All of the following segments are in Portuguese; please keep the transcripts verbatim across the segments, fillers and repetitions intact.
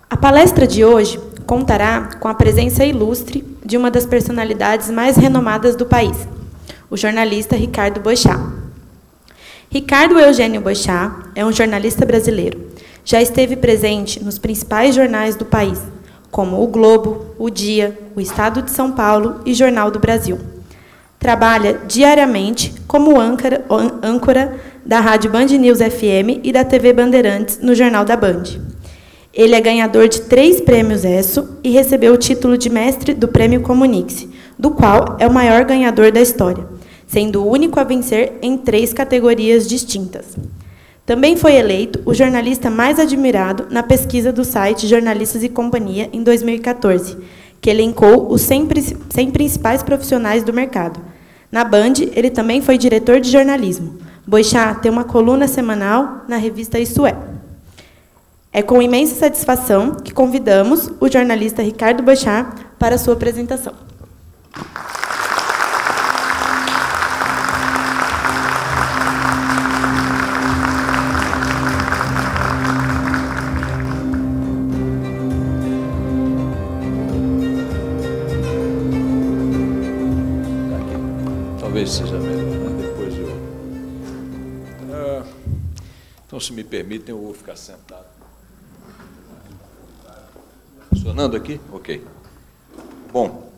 A palestra de hoje contará com a presença ilustre de uma das personalidades mais renomadas do país, o jornalista Ricardo Boechat. Ricardo Eugênio Boechat é um jornalista brasileiro. Já esteve presente nos principais jornais do país, como o Globo, o Dia, o Estado de São Paulo e Jornal do Brasil. Trabalha diariamente como âncora, âncora da Rádio Band News F M e da T V Bandeirantes no Jornal da Band. Ele é ganhador de três prêmios ESSO e recebeu o título de mestre do Prêmio Comunique-se, do qual é o maior ganhador da história, sendo o único a vencer em três categorias distintas. Também foi eleito o jornalista mais admirado na pesquisa do site Jornalistas e Companhia em dois mil e quatorze, que elencou os cem principais profissionais do mercado. Na Band, ele também foi diretor de jornalismo. Boechat tem uma coluna semanal na revista Isso É. É com imensa satisfação que convidamos o jornalista Ricardo Boechat para a sua apresentação. Talvez seja melhor, né? Depois eu... Ah, então, se me permitem, eu vou ficar sentado. Funcionando aqui? Ok. Bom,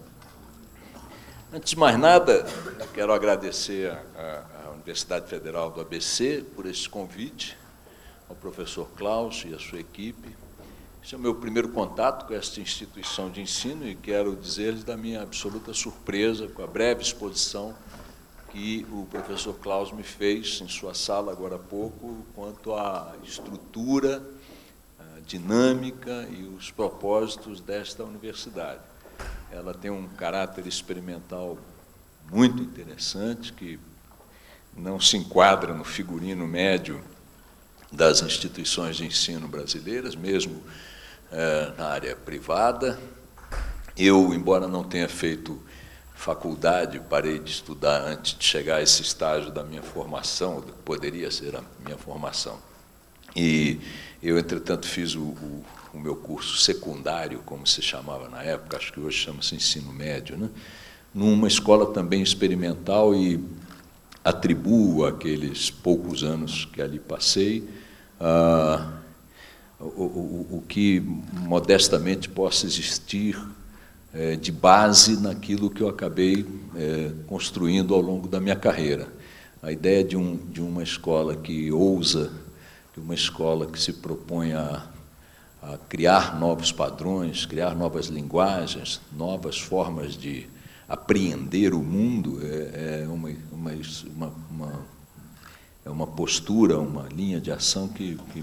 antes de mais nada, eu quero agradecer à Universidade Federal do A B C por esse convite, ao professor Klaus e à sua equipe. Esse é o meu primeiro contato com esta instituição de ensino e quero dizer-lhes da minha absoluta surpresa com a breve exposição que o professor Klaus me fez em sua sala agora há pouco, quanto à estrutura, a dinâmica e os propósitos desta universidade. Ela tem um caráter experimental muito interessante, que não se enquadra no figurino médio das instituições de ensino brasileiras, mesmo eh, na área privada. Eu, embora não tenha feito faculdade, parei de estudar antes de chegar a esse estágio da minha formação, que poderia ser a minha formação. E eu, entretanto, fiz o, o, o meu curso secundário, como se chamava na época, acho que hoje chama-se ensino médio, né? Numa escola também experimental, e atribuo aqueles poucos anos que ali passei ah, o, o, o que modestamente possa existir é, de base naquilo que eu acabei é, construindo ao longo da minha carreira. A ideia de, um, de uma escola que ousa, de uma escola que se propõe a, a criar novos padrões, criar novas linguagens, novas formas de apreender o mundo, é, é uma, uma, uma, uma, é uma postura, uma linha de ação que, que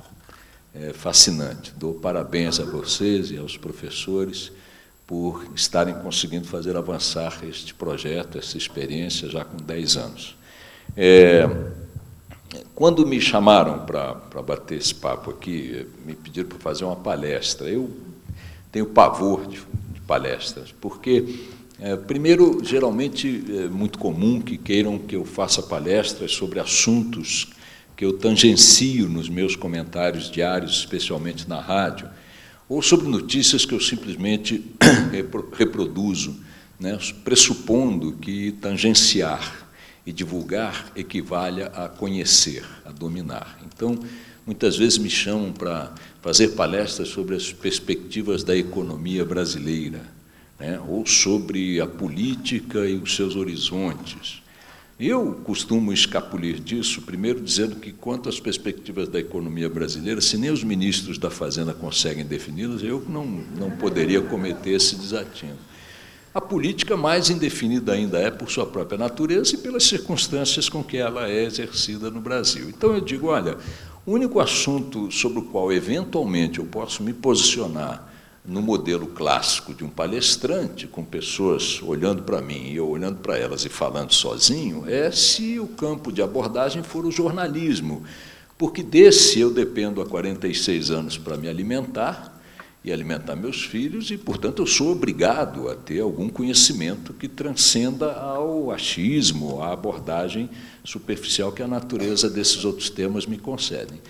é fascinante. Dou parabéns a vocês e aos professores por estarem conseguindo fazer avançar este projeto, essa experiência, já com dez anos. É, quando me chamaram para bater esse papo aqui, me pediram para fazer uma palestra. Eu tenho pavor de, de palestras, porque, é, primeiro, geralmente é muito comum que queiram que eu faça palestras sobre assuntos que eu tangencio nos meus comentários diários, especialmente na rádio, ou sobre notícias que eu simplesmente reproduzo, né, pressupondo que tangenciar e divulgar equivale a conhecer, a dominar. Então, muitas vezes me chamam para fazer palestras sobre as perspectivas da economia brasileira, né, ou sobre a política e os seus horizontes. Eu costumo escapulir disso, primeiro dizendo que, quanto às perspectivas da economia brasileira, se nem os ministros da Fazenda conseguem defini-las, eu não, não poderia cometer esse desatino. A política, mais indefinida ainda é por sua própria natureza e pelas circunstâncias com que ela é exercida no Brasil. Então, eu digo, olha, o único assunto sobre o qual, eventualmente, eu posso me posicionar no modelo clássico de um palestrante, com pessoas olhando para mim e eu olhando para elas e falando sozinho, é se o campo de abordagem for o jornalismo, porque desse eu dependo há quarenta e seis anos para me alimentar e alimentar meus filhos, e, portanto, eu sou obrigado a ter algum conhecimento que transcenda ao achismo, à abordagem superficial que a natureza desses outros temas me concedem.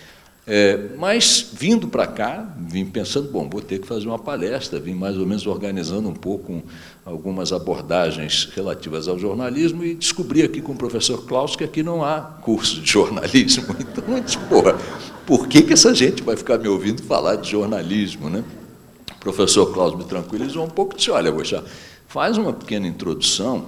É, mas, vindo para cá, vim pensando, bom, vou ter que fazer uma palestra, vim mais ou menos organizando um pouco algumas abordagens relativas ao jornalismo e descobri aqui com o professor Klaus que aqui não há curso de jornalismo. Então, eu disse, porra, por que, que essa gente vai ficar me ouvindo falar de jornalismo, né? O professor Klaus me tranquilizou um pouco e disse, olha, Boixá, faz uma pequena introdução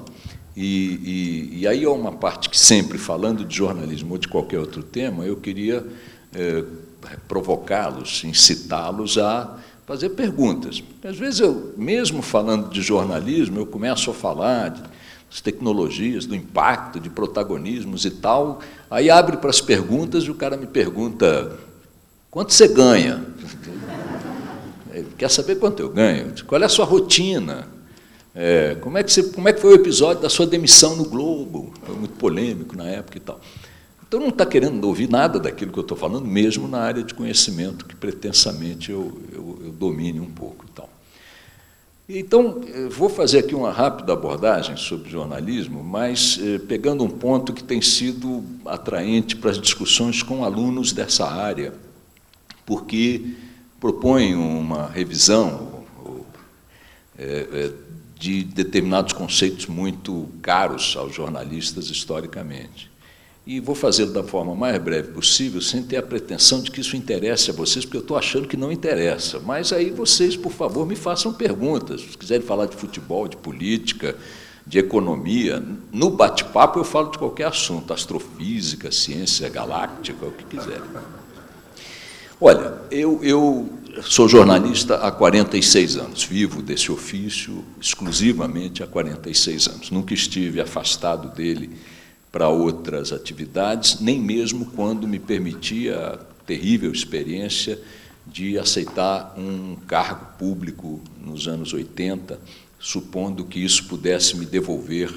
e, e, e aí é uma parte que sempre, falando de jornalismo ou de qualquer outro tema, eu queria é, provocá-los, incitá-los a fazer perguntas. Porque, às vezes, eu, mesmo falando de jornalismo, eu começo a falar de, das tecnologias, do impacto, de protagonismos e tal, aí abre para as perguntas e o cara me pergunta, quanto você ganha? Quer saber quanto eu ganho? Qual é a sua rotina? É, como, é que você, como é que foi o episódio da sua demissão no Globo? Foi muito polêmico na época e tal. Então, não está querendo ouvir nada daquilo que eu estou falando, mesmo na área de conhecimento, que pretensamente eu, eu, eu domine um pouco. Então, então eu vou fazer aqui uma rápida abordagem sobre jornalismo, mas eh, pegando um ponto que tem sido atraente para as discussões com alunos dessa área, porque propõe uma revisão é, de determinados conceitos muito caros aos jornalistas historicamente. E vou fazê-lo da forma mais breve possível, sem ter a pretensão de que isso interesse a vocês, porque eu estou achando que não interessa. Mas aí vocês, por favor, me façam perguntas. Se quiserem falar de futebol, de política, de economia, no bate-papo eu falo de qualquer assunto, astrofísica, ciência galáctica, o que quiserem. Olha, eu, eu sou jornalista há quarenta e seis anos, vivo desse ofício exclusivamente há quarenta e seis anos. Nunca estive afastado dele para outras atividades, nem mesmo quando me permitia a terrível experiência de aceitar um cargo público nos anos oitenta, supondo que isso pudesse me devolver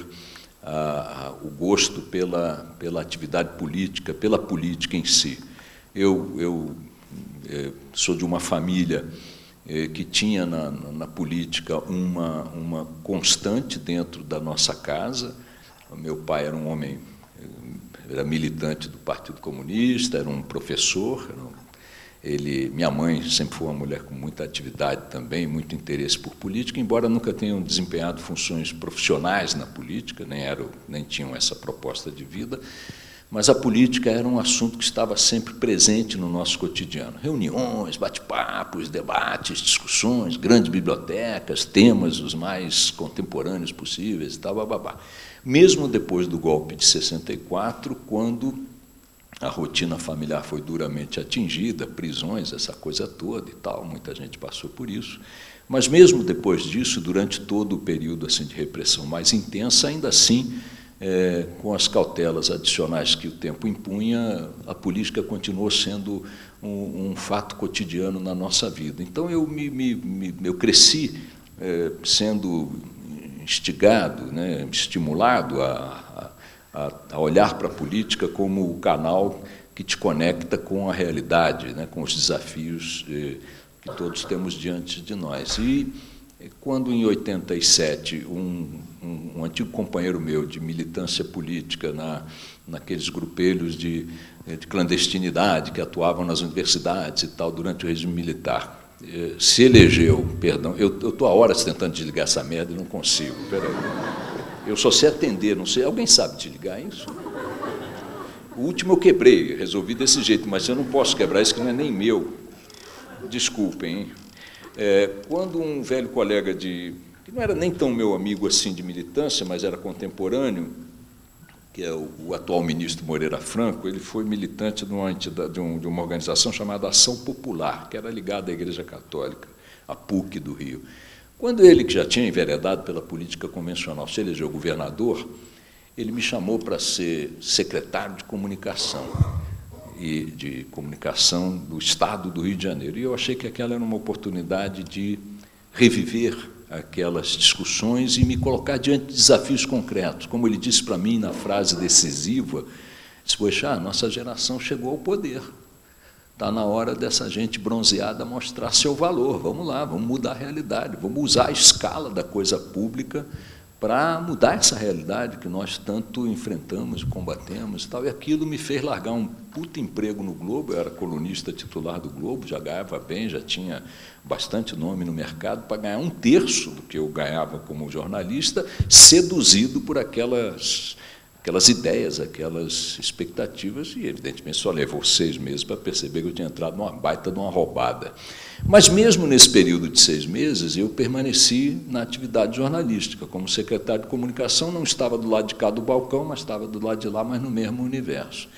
ah, o gosto pela, pela atividade política, pela política em si. Eu... eu sou de uma família que tinha na, na política uma, uma constante dentro da nossa casa. O meu pai era um homem, era militante do Partido Comunista, era um professor. Era um, ele, minha mãe sempre foi uma mulher com muita atividade também, muito interesse por política, embora nunca tenham desempenhado funções profissionais na política, nem, eram, nem tinham essa proposta de vida. Mas a política era um assunto que estava sempre presente no nosso cotidiano. Reuniões, bate-papos, debates, discussões, grandes bibliotecas, temas os mais contemporâneos possíveis e tal, bababá. Mesmo depois do golpe de sessenta e quatro, quando a rotina familiar foi duramente atingida, prisões, essa coisa toda e tal, muita gente passou por isso. Mas mesmo depois disso, durante todo o período assim, de repressão mais intensa, ainda assim, É, com as cautelas adicionais que o tempo impunha, a política continuou sendo um, um fato cotidiano na nossa vida. Então, eu, me, me, me, eu cresci é, sendo instigado, né, estimulado a, a, a olhar para a política como o canal que te conecta com a realidade, né, com os desafios é, que todos temos diante de nós. E, quando, em oitenta e sete, um, um, um antigo companheiro meu de militância política na, naqueles grupelhos de, de clandestinidade que atuavam nas universidades e tal, durante o regime militar, se elegeu, perdão, eu estou há horas tentando desligar essa merda e não consigo, peraí. Eu só sei atender, não sei, alguém sabe desligar isso? O último eu quebrei, resolvi desse jeito, mas eu não posso quebrar isso que não é nem meu. Desculpem, hein? É, quando um velho colega de, que não era nem tão meu amigo assim de militância, mas era contemporâneo, que é o, o atual ministro Moreira Franco, ele foi militante de uma, entidade, de, um, de uma organização chamada Ação Popular, que era ligada à Igreja Católica, a PUC do Rio. Quando ele, que já tinha enveredado pela política convencional, se elegeu governador, ele me chamou para ser secretário de comunicação. e de comunicação do Estado do Rio de Janeiro. E eu achei que aquela era uma oportunidade de reviver aquelas discussões e me colocar diante de desafios concretos. Como ele disse para mim na frase decisiva, disse, poxa, a nossa geração chegou ao poder. Está na hora dessa gente bronzeada mostrar seu valor. Vamos lá, vamos mudar a realidade, vamos usar a escala da coisa pública para mudar essa realidade que nós tanto enfrentamos, combatemos e tal. E aquilo me fez largar um puta emprego no Globo. Eu era colunista titular do Globo, já ganhava bem, já tinha bastante nome no mercado, para ganhar um terço do que eu ganhava como jornalista, seduzido por aquelas, aquelas ideias, aquelas expectativas, e, evidentemente, só levou seis meses para perceber que eu tinha entrado numa baita de uma roubada. Mas, mesmo nesse período de seis meses, eu permaneci na atividade jornalística. Como secretário de comunicação, não estava do lado de cá do balcão, mas estava do lado de lá, mas no mesmo universo.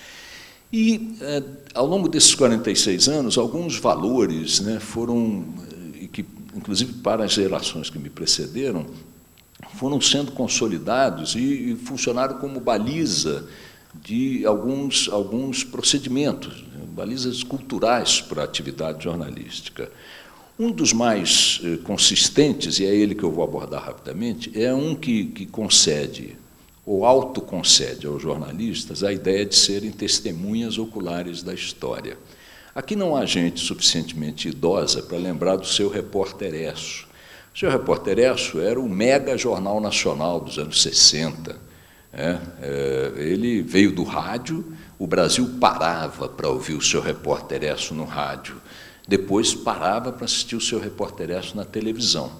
E, eh, ao longo desses quarenta e seis anos, alguns valores, né, foram, e que, inclusive para as gerações que me precederam, foram sendo consolidados e, e funcionaram como baliza de alguns, alguns procedimentos, balizas culturais para a atividade jornalística. Um dos mais eh, consistentes, e é ele que eu vou abordar rapidamente, é um que, que concede, ou autoconcede aos jornalistas a ideia de serem testemunhas oculares da história. Aqui não há gente suficientemente idosa para lembrar do Seu Repórter Esso. O Seu Repórter Esso era o mega jornal nacional dos anos sessenta. É, é, ele veio do rádio, o Brasil parava para ouvir o Seu Repórter Esso no rádio, depois parava para assistir o Seu Repórter Esso na televisão,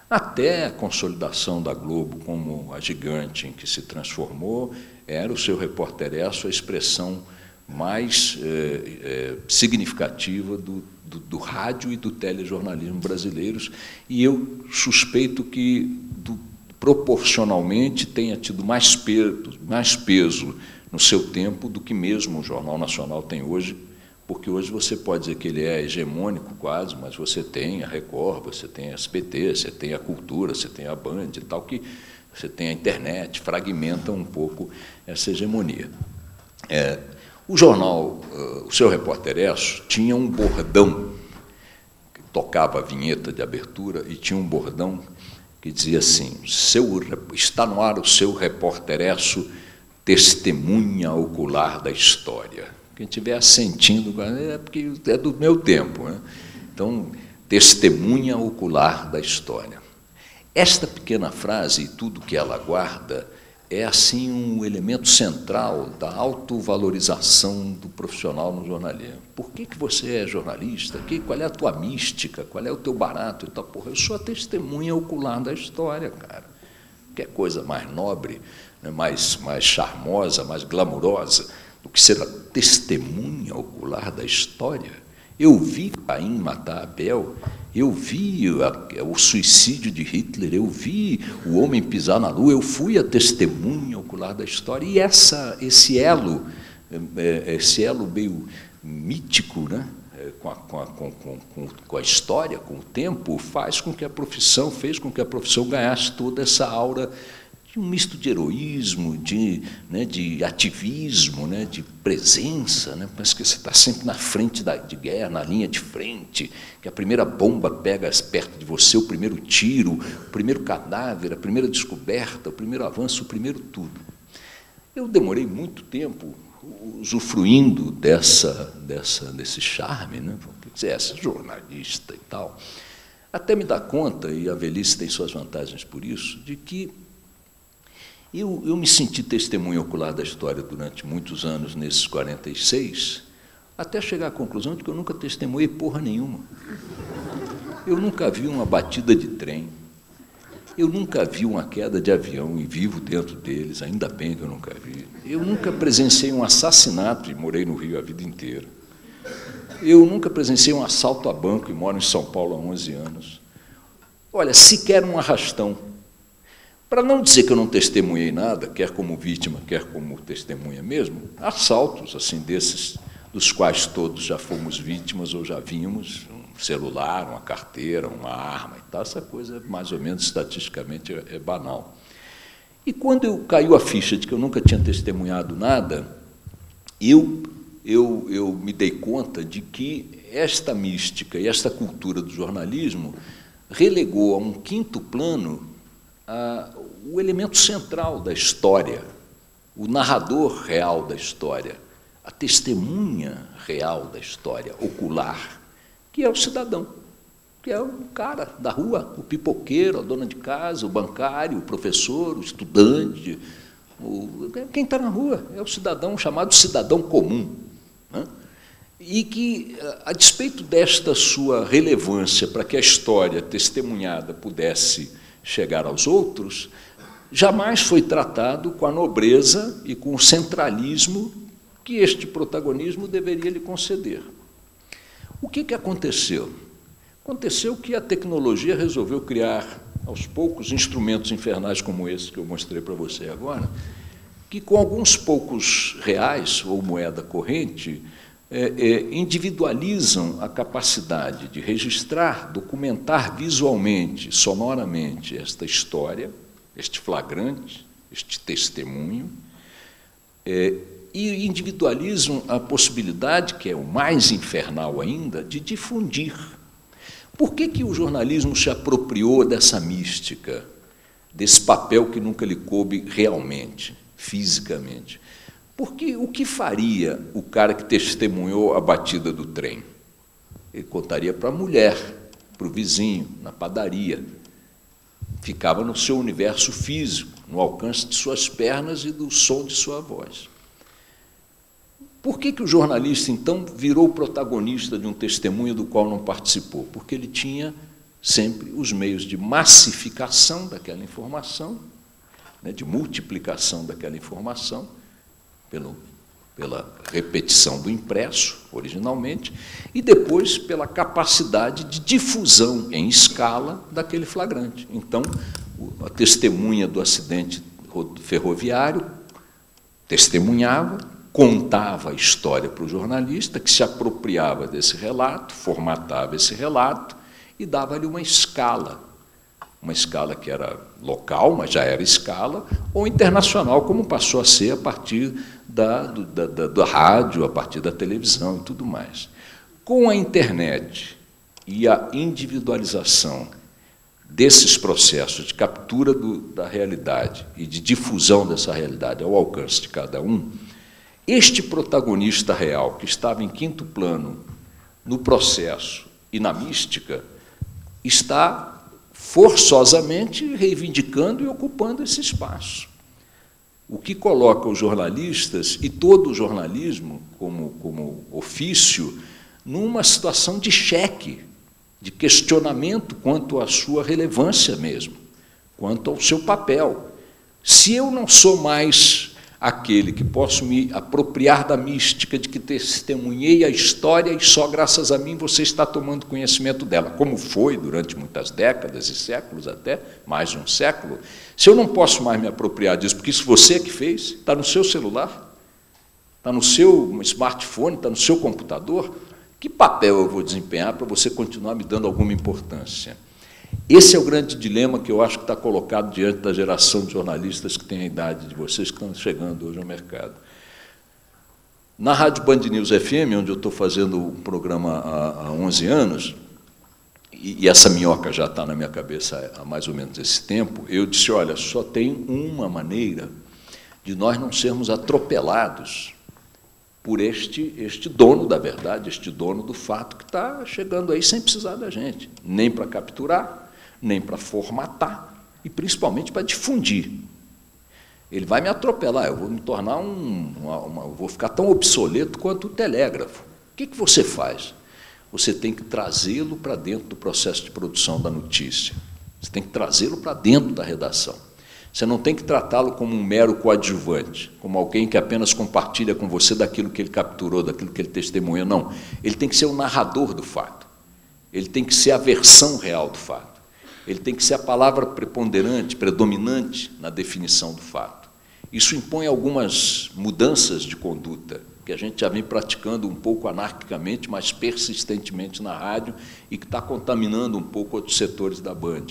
até a consolidação da Globo como a gigante em que se transformou. Era o Seu Repórter Esso a expressão mais é, é, significativa do, do, do rádio e do telejornalismo brasileiros, e eu suspeito que, do, proporcionalmente, tenha tido mais peso, mais peso no seu tempo do que mesmo o Jornal Nacional tem hoje, porque hoje você pode dizer que ele é hegemônico quase, mas você tem a Record, você tem a S B T, você tem a Cultura, você tem a Band e tal, que você tem a internet, fragmenta um pouco essa hegemonia. É, o jornal, uh, o Seu Repórter Esso, tinha um bordão, que tocava a vinheta de abertura, e tinha um bordão que dizia assim: seu, está no ar o Seu Repórter Esso, testemunha ocular da história. Quem estiver assentindo, é porque é do meu tempo, né? Então, testemunha ocular da história. Esta pequena frase e tudo que ela guarda é, assim, um elemento central da autovalorização do profissional no jornalismo. Por que que você é jornalista? Que, qual é a tua mística? Qual é o teu barato? Então, porra, eu sou a testemunha ocular da história, cara. Que é coisa mais nobre, né, mais, mais charmosa, mais glamurosa do que ser a testemunha ocular da história. Eu vi Caim matar Abel, eu vi a, o suicídio de Hitler, eu vi o homem pisar na lua, eu fui a testemunha ocular da história. E essa, esse elo, esse elo meio mítico, né, com, a, com, a, com, com, com a história, com o tempo, faz com que a profissão, fez com que a profissão ganhasse toda essa aura de um misto de heroísmo, de, né, de ativismo, né, de presença, né? Parece que você está sempre na frente da, de guerra, na linha de frente, que a primeira bomba pega perto de você, o primeiro tiro, o primeiro cadáver, a primeira descoberta, o primeiro avanço, o primeiro tudo. Eu demorei muito tempo usufruindo dessa, dessa, desse charme, né? Quer dizer, essa jornalista e tal, até me dar conta, e a velhice tem suas vantagens por isso, de que Eu, eu me senti testemunha ocular da história durante muitos anos, nesses quarenta e seis, até chegar à conclusão de que eu nunca testemunhei porra nenhuma. Eu nunca vi uma batida de trem, eu nunca vi uma queda de avião e vivo dentro deles, ainda bem que eu nunca vi. Eu nunca presenciei um assassinato e morei no Rio a vida inteira. Eu nunca presenciei um assalto a banco e moro em São Paulo há onze anos. Olha, sequer um arrastão. Para não dizer que eu não testemunhei nada, quer como vítima, quer como testemunha mesmo, assaltos assim desses, dos quais todos já fomos vítimas ou já vimos, um celular, uma carteira, uma arma e tal, essa coisa, mais ou menos, estatisticamente, é, é banal. E quando eu caiu a ficha de que eu nunca tinha testemunhado nada, eu, eu, eu me dei conta de que esta mística e esta cultura do jornalismo relegou a um quinto plano a, o elemento central da história, o narrador real da história, a testemunha real da história, ocular, que é o cidadão. que é o cara da rua, o pipoqueiro, a dona de casa, o bancário, o professor, o estudante, o, quem está na rua, é o cidadão chamado cidadão comum, né? E que, a despeito desta sua relevância para que a história testemunhada pudesse chegar aos outros, jamais foi tratado com a nobreza e com o centralismo que este protagonismo deveria lhe conceder. O que, que aconteceu? Aconteceu que a tecnologia resolveu criar, aos poucos, instrumentos infernais como esse que eu mostrei para você agora, que, com alguns poucos reais ou moeda corrente, é, é, individualizam a capacidade de registrar, documentar visualmente, sonoramente, esta história, este flagrante, este testemunho, é, e individualizam a possibilidade, que é o mais infernal ainda, de difundir. Por que que o jornalismo se apropriou dessa mística, desse papel que nunca lhe coube realmente, fisicamente? Porque o que faria o cara que testemunhou a batida do trem? Ele contaria para a mulher, para o vizinho, na padaria. Ficava no seu universo físico, no alcance de suas pernas e do som de sua voz. Por que que o jornalista, então, virou protagonista de um testemunho do qual não participou? Porque ele tinha sempre os meios de massificação daquela informação, né, de multiplicação daquela informação, pelo, pela repetição do impresso, originalmente, e depois pela capacidade de difusão em escala daquele flagrante. Então, a testemunha do acidente ferroviário testemunhava, contava a história para o jornalista, que se apropriava desse relato, formatava esse relato e dava-lhe uma escala, uma escala que era local, mas já era escala, ou internacional, como passou a ser a partir da, do, da, da, da rádio, a partir da televisão e tudo mais. Com a internet e a individualização desses processos de captura do, da realidade e de difusão dessa realidade ao alcance de cada um, este protagonista real, que estava em quinto plano no processo e na mística, está forçosamente reivindicando e ocupando esse espaço. O que coloca os jornalistas e todo o jornalismo como, como ofício numa situação de cheque, de questionamento quanto à sua relevância mesmo, quanto ao seu papel. Se eu não sou mais aquele que posso me apropriar da mística de que testemunhei a história e só graças a mim você está tomando conhecimento dela, como foi durante muitas décadas e séculos, até mais de um século, se eu não posso mais me apropriar disso, porque isso você que fez, está no seu celular, está no seu smartphone, está no seu computador, que papel eu vou desempenhar para você continuar me dando alguma importância? Esse é o grande dilema que eu acho que está colocado diante da geração de jornalistas que tem a idade de vocês, que estão chegando hoje ao mercado. Na Rádio Band News F M, onde eu estou fazendo um programa há, há onze anos, e, e essa minhoca já está na minha cabeça há mais ou menos esse tempo, eu disse, olha, só tem uma maneira de nós não sermos atropelados por este, este dono da verdade, este dono do fato que está chegando aí sem precisar da gente, nem para capturar, nem para formatar, e principalmente para difundir. Ele vai me atropelar, eu vou me tornar um... Uma, uma, eu vou ficar tão obsoleto quanto o telégrafo. O que que você faz? Você tem que trazê-lo para dentro do processo de produção da notícia. Você tem que trazê-lo para dentro da redação. Você não tem que tratá-lo como um mero coadjuvante, como alguém que apenas compartilha com você daquilo que ele capturou, daquilo que ele testemunhou. Não, ele tem que ser o narrador do fato. Ele tem que ser a versão real do fato. Ele tem que ser a palavra preponderante, predominante na definição do fato. Isso impõe algumas mudanças de conduta, que a gente já vem praticando um pouco anarquicamente, mas persistentemente na rádio, e que está contaminando um pouco outros setores da Band.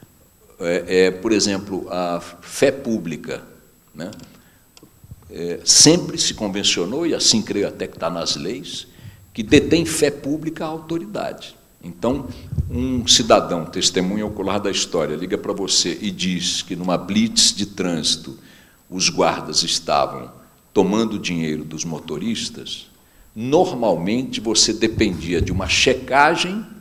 É, é, por exemplo, a fé pública, né? É, sempre se convencionou, e assim creio até que está nas leis, que detém fé pública a autoridade. Então, um cidadão, testemunha ocular da história, liga para você e diz que numa blitz de trânsito os guardas estavam tomando dinheiro dos motoristas, normalmente você dependia de uma checagem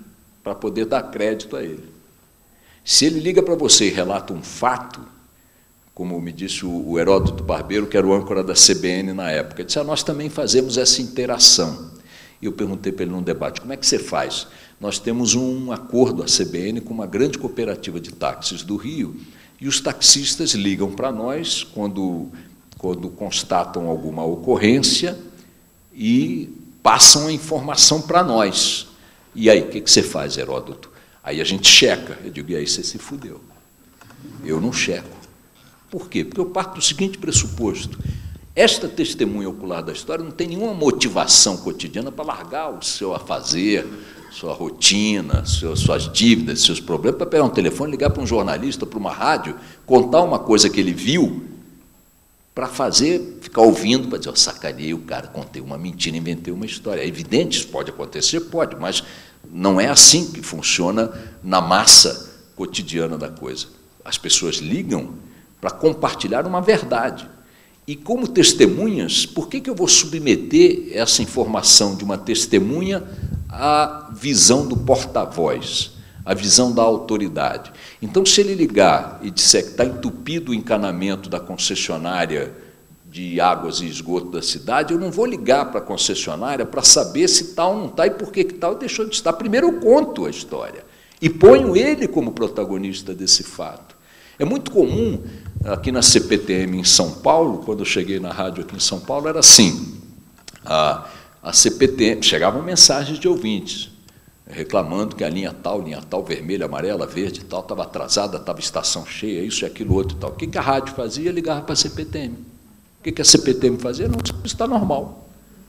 para poder dar crédito a ele. Se ele liga para você e relata um fato, como me disse o Heródoto Barbeiro, que era o âncora da C B N na época, ele disse, ah, nós também fazemos essa interação. E eu perguntei para ele num debate, como é que você faz? Nós temos um acordo, a C B N, com uma grande cooperativa de táxis do Rio, e os taxistas ligam para nós quando, quando constatam alguma ocorrência e passam a informação para nós. E aí, o que, que você faz, Heródoto? Aí a gente checa. Eu digo, e aí você se fudeu. Eu não checo. Por quê? Porque eu parto do seguinte pressuposto. Esta testemunha ocular da história não tem nenhuma motivação cotidiana para largar o seu afazer, sua rotina, suas dívidas, seus problemas, para pegar um telefone, ligar para um jornalista, para uma rádio, contar uma coisa que ele viu, para fazer, ficar ouvindo, para dizer, oh, sacaneei o cara, contei uma mentira, inventei uma história. É evidente, isso pode acontecer, pode, mas não é assim que funciona na massa cotidiana da coisa. As pessoas ligam para compartilhar uma verdade. E como testemunhas, por que, que eu vou submeter essa informação de uma testemunha à visão do porta-voz, à visão da autoridade? Então, se ele ligar e disser que está entupido o encanamento da concessionária de águas e esgoto da cidade, eu não vou ligar para a concessionária para saber se está ou não está e por que que tal deixou de estar. Primeiro eu conto a história e ponho ele como protagonista desse fato. É muito comum, aqui na C P T M em São Paulo, quando eu cheguei na rádio aqui em São Paulo, era assim, a, a C P T M, chegavam mensagens de ouvintes, reclamando que a linha tal, linha tal, vermelha, amarela, verde, tal, estava atrasada, estava estação cheia, isso e aquilo, outro e tal. O que, que a rádio fazia? Ligava para a C P T M. O que, que a C P T M fazia? Não, isso está normal.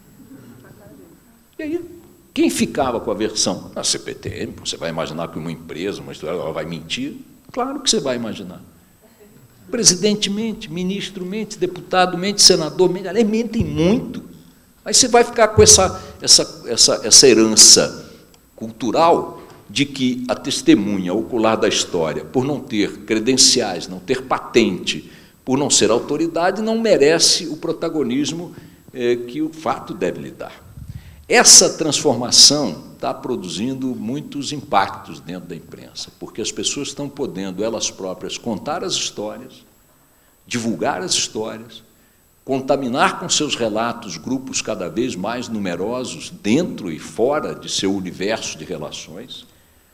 E aí, quem ficava com a versão? A C P T M, você vai imaginar que uma empresa, uma história, ela vai mentir? Claro que você vai imaginar. Presidente mente, ministro mente, deputado mente, senador mente, eles mentem muito. Aí você vai ficar com essa, essa, essa, essa herança cultural de que a testemunha ocular da história, por não ter credenciais, não ter patente, por não ser autoridade, não merece o protagonismo eh, que o fato deve lhe dar. Essa transformação está produzindo muitos impactos dentro da imprensa, porque as pessoas estão podendo, elas próprias, contar as histórias, divulgar as histórias, contaminar com seus relatos grupos cada vez mais numerosos dentro e fora de seu universo de relações,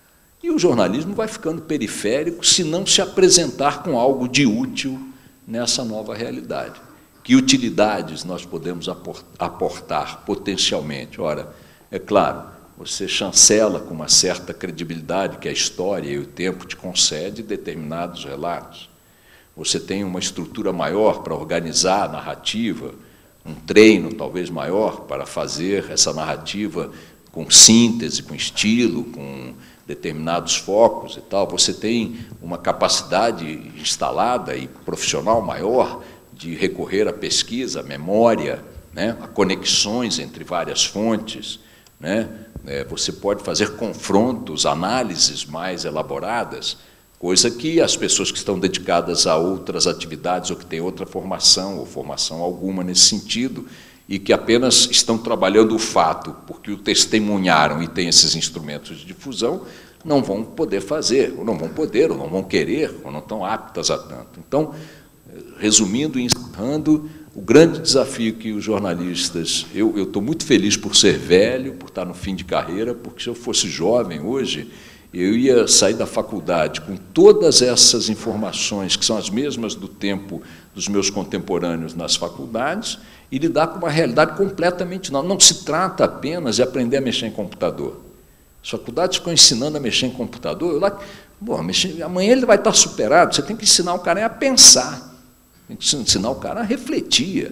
e o jornalismo vai ficando periférico se não se apresentar com algo de útil nessa nova realidade. Que utilidades nós podemos aportar potencialmente? Ora, é claro, você chancela com uma certa credibilidade que a história e o tempo te concede determinados relatos. Você tem uma estrutura maior para organizar a narrativa, um treino talvez maior para fazer essa narrativa com síntese, com estilo, com determinados focos e tal. Você tem uma capacidade instalada e profissional maior de recorrer à pesquisa, à memória, né, a conexões entre várias fontes, né? É, você pode fazer confrontos, análises mais elaboradas, coisa que as pessoas que estão dedicadas a outras atividades ou que têm outra formação, ou formação alguma nesse sentido, e que apenas estão trabalhando o fato porque o testemunharam e têm esses instrumentos de difusão, não vão poder fazer, ou não vão poder, ou não vão querer, ou não estão aptas a tanto. Então, resumindo e encerrando, o grande desafio que os jornalistas... Eu estou muito feliz por ser velho, por estar no fim de carreira, porque se eu fosse jovem hoje, eu ia sair da faculdade com todas essas informações, que são as mesmas do tempo dos meus contemporâneos nas faculdades, e lidar com uma realidade completamente nova. Não se trata apenas de aprender a mexer em computador. As faculdades ficam ensinando a mexer em computador, eu lá, bom, mexer, amanhã ele vai estar superado, você tem que ensinar o cara a pensar. Tem que ensinar o cara a refletir,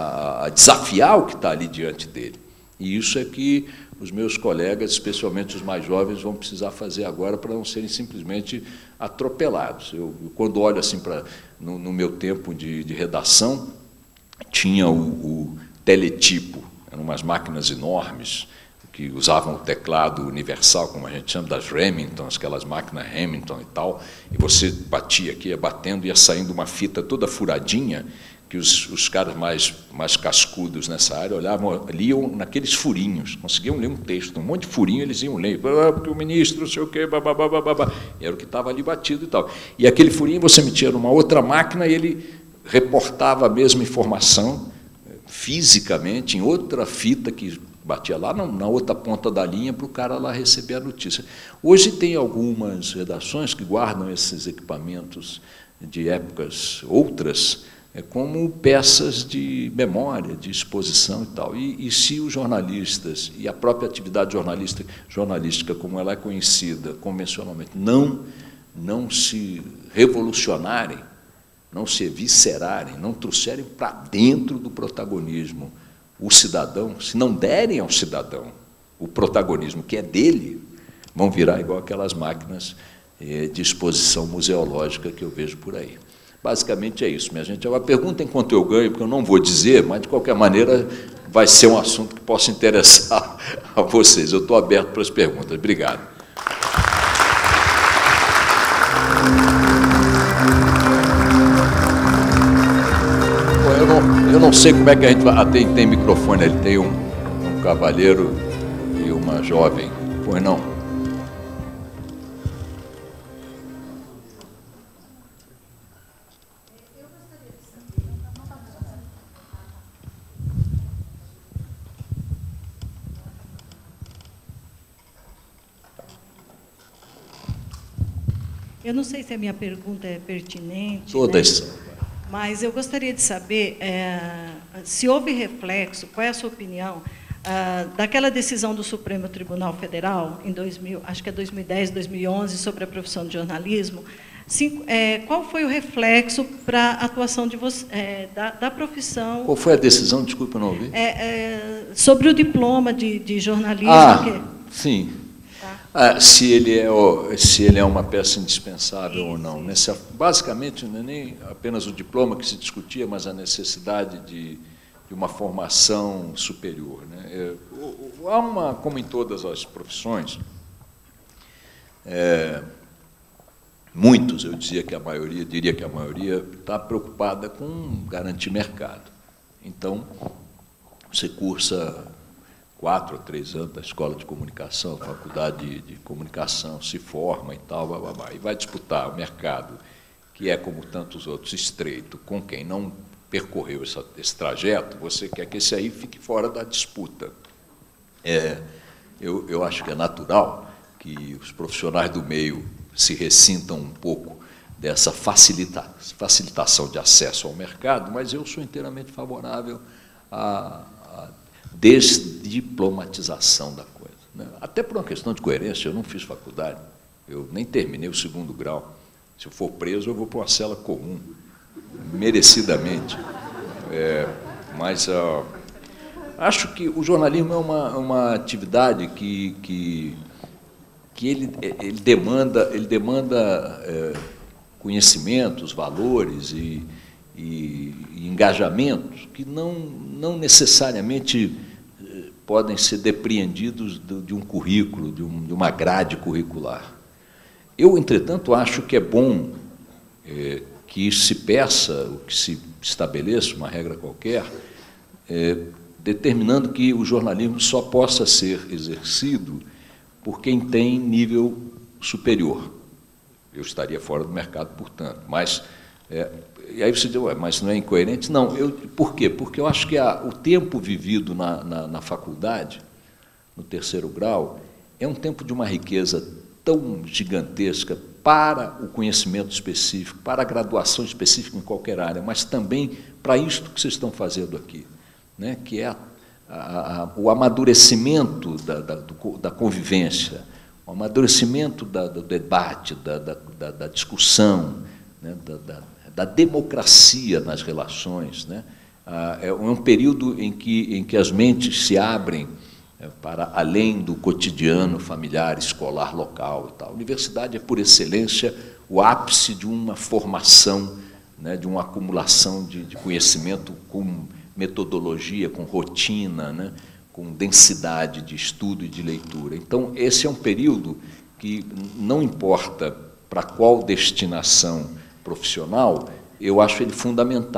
a desafiar o que está ali diante dele. E isso é que os meus colegas, especialmente os mais jovens, vão precisar fazer agora para não serem simplesmente atropelados. Eu, quando olho assim para no, no meu tempo de, de redação, tinha o, o teletipo, eram umas máquinas enormes, que usavam o teclado universal, como a gente chama, das Remington, aquelas máquinas Remington e tal, e você batia aqui, ia batendo, ia saindo uma fita toda furadinha, que os, os caras mais, mais cascudos nessa área olhavam, liam naqueles furinhos, conseguiam ler um texto, um monte de furinho, eles iam ler, porque o ministro, não sei o quê, bababá, babá, era o que estava ali batido e tal. E aquele furinho você metia numa outra máquina e ele reportava a mesma informação, fisicamente, em outra fita que batia lá na, na outra ponta da linha para o cara lá receber a notícia. Hoje tem algumas redações que guardam esses equipamentos de épocas outras, é como peças de memória, de exposição e tal. E, e se os jornalistas e a própria atividade jornalística, jornalística, como ela é conhecida convencionalmente, não, não se revolucionarem, não se eviscerarem, não trouxerem para dentro do protagonismo o cidadão, se não derem ao cidadão o protagonismo que é dele, vão virar igual aquelas máquinas eh, de exposição museológica que eu vejo por aí. Basicamente é isso, minha gente. Agora, perguntem quanto eu ganho, porque eu não vou dizer, mas, de qualquer maneira, vai ser um assunto que possa interessar a vocês. Eu estou aberto para as perguntas. Obrigado. Bom, eu, não, eu não sei como é que a gente vai... Ah, tem, tem microfone, ele tem um, um cavalheiro e uma jovem. Pois não? Eu não sei se a minha pergunta é pertinente, Todas. né? Mas eu gostaria de saber é, se houve reflexo, qual é a sua opinião, ah, daquela decisão do Supremo Tribunal Federal, em dois mil, acho que é dois mil e dez, dois mil e onze, sobre a profissão de jornalismo. Sim, é, qual foi o reflexo para a atuação de você, é, da, da profissão... Qual foi a decisão? Desculpa, não ouvi. É, é, sobre o diploma de, de jornalismo. Ah, que... sim. Ah, se, ele é, se ele é uma peça indispensável ou não. Nessa, basicamente, não é nem apenas o diploma que se discutia, mas a necessidade de, de uma formação superior, né? É, há uma, como em todas as profissões, é, muitos, eu dizia que a maioria, diria que a maioria, está preocupada com garantir mercado. Então, você cursa quatro ou três anos da escola de comunicação, faculdade de, de comunicação, se forma e tal, blá, blá, blá, e vai disputar o mercado, que é, como tantos outros, estreito, com quem não percorreu essa, esse trajeto, você quer que esse aí fique fora da disputa. É, eu, eu acho que é natural que os profissionais do meio se ressintam um pouco dessa facilita, facilitação de acesso ao mercado, mas eu sou inteiramente favorável a desdiplomatização da coisa, né? Até por uma questão de coerência, eu não fiz faculdade, eu nem terminei o segundo grau. Se eu for preso, eu vou para uma cela comum, merecidamente. É, mas uh, acho que o jornalismo é uma, uma atividade que, que, que ele, ele demanda, ele demanda é, conhecimentos, valores e, e, e engajamentos que não, não necessariamente podem ser depreendidos de um currículo, de, um, de uma grade curricular. Eu, entretanto, acho que é bom é, que se peça, que se estabeleça uma regra qualquer, é, determinando que o jornalismo só possa ser exercido por quem tem nível superior. Eu estaria fora do mercado, portanto, mas... É, e aí você diz, ué, mas não é incoerente? Não, eu, por quê? Porque eu acho que a, o tempo vivido na, na, na faculdade, no terceiro grau, é um tempo de uma riqueza tão gigantesca para o conhecimento específico, para a graduação específica em qualquer área, mas também para isto que vocês estão fazendo aqui, né? Que é a, a, a, o amadurecimento da, da, do, da convivência, o amadurecimento da, do debate, da, da, da, da discussão, né? da, da da democracia nas relações, né? É um período em que, em que as mentes se abrem para além do cotidiano familiar, escolar, local e tal. A universidade é, por excelência, o ápice de uma formação, né, de uma acumulação de, de conhecimento com metodologia, com rotina, né, com densidade de estudo e de leitura. Então, esse é um período que, não importa para qual destinação profissional, eu acho ele fundamental.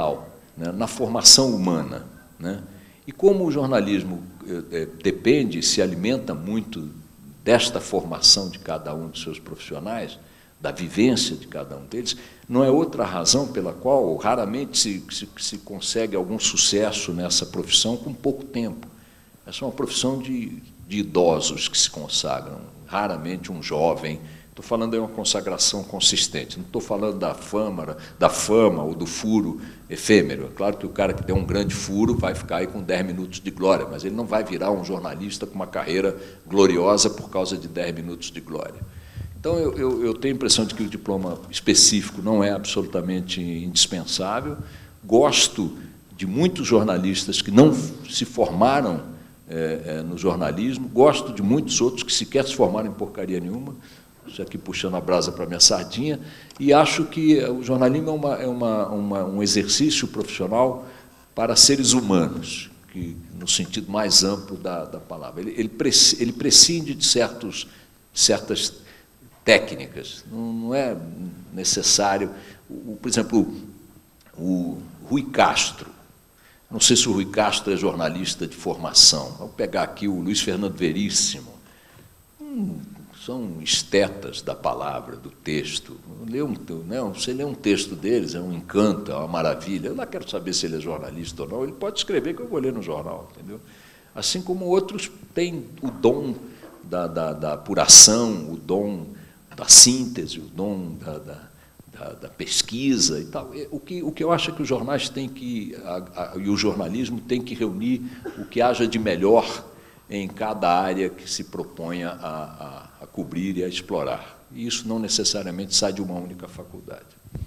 né, na formação humana, né? E como o jornalismo é, depende, se alimenta muito desta formação de cada um dos seus profissionais, da vivência de cada um deles, não é outra razão pela qual raramente se, se, se consegue algum sucesso nessa profissão com pouco tempo. Essa é uma profissão de, de idosos que se consagram, raramente um jovem. Estou falando de uma consagração consistente, não estou falando da fama, da fama ou do furo efêmero. É claro que o cara que tem um grande furo vai ficar aí com dez minutos de glória, mas ele não vai virar um jornalista com uma carreira gloriosa por causa de dez minutos de glória. Então, eu, eu, eu tenho a impressão de que o diploma específico não é absolutamente indispensável. Gosto de muitos jornalistas que não se formaram é, é, no jornalismo, gosto de muitos outros que sequer se formaram em porcaria nenhuma, isso aqui puxando a brasa para a minha sardinha, e acho que o jornalismo é, uma, é uma, uma, um exercício profissional para seres humanos, que, no sentido mais amplo da, da palavra. Ele, ele, ele prescinde de certos, certas técnicas, não, não é necessário. O, por exemplo, o Rui Castro, não sei se o Rui Castro é jornalista de formação, vamos pegar aqui o Luiz Fernando Veríssimo, hum, são estetas da palavra, do texto. Lê um, não, você lê um texto deles, é um encanto, é uma maravilha. Eu não quero saber se ele é jornalista ou não, ele pode escrever que eu vou ler no jornal, entendeu? Assim como outros têm o dom da, da, da apuração, o dom da síntese, o dom da, da, da, da pesquisa e tal. O que, o que eu acho é que os jornais têm que, a, a, e o jornalismo tem que reunir o que haja de melhor em cada área que se proponha a, a, a cobrir e a explorar. E isso não necessariamente sai de uma única faculdade.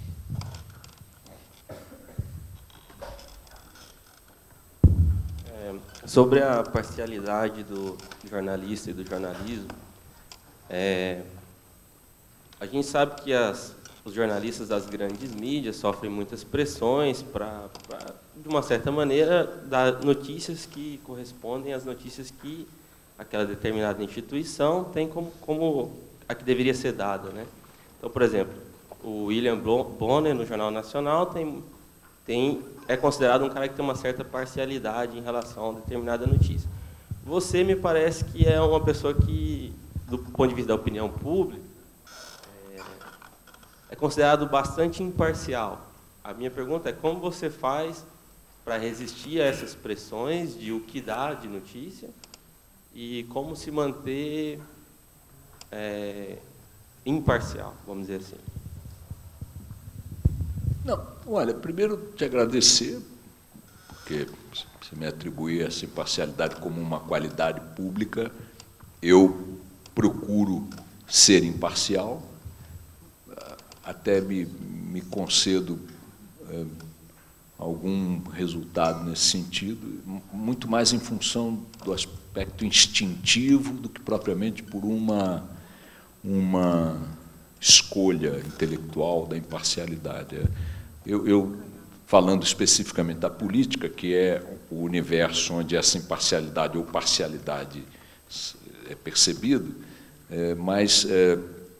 É, sobre a parcialidade do jornalista e do jornalismo, é, a gente sabe que as, os jornalistas das grandes mídias sofrem muitas pressões para, de uma certa maneira, dar notícias que correspondem às notícias que aquela determinada instituição tem como, como a que deveria ser dada, né? Então, por exemplo, o William Bonner, no Jornal Nacional, tem, tem, é considerado um cara que tem uma certa parcialidade em relação a determinada notícia. Você me parece que é uma pessoa que, do ponto de vista da opinião pública, é considerado bastante imparcial. A minha pergunta é como você faz para resistir a essas pressões de o que dá de notícia e como se manter é, imparcial, vamos dizer assim. Não, olha, primeiro te agradecer, porque você me atribuir essa imparcialidade como uma qualidade pública. Eu procuro ser imparcial, até me, me concedo é, algum resultado nesse sentido, muito mais em função do aspecto instintivo do que propriamente por uma, uma escolha intelectual da imparcialidade. Eu, eu, falando especificamente da política, que é o universo onde essa imparcialidade ou parcialidade é percebido, é, mas é,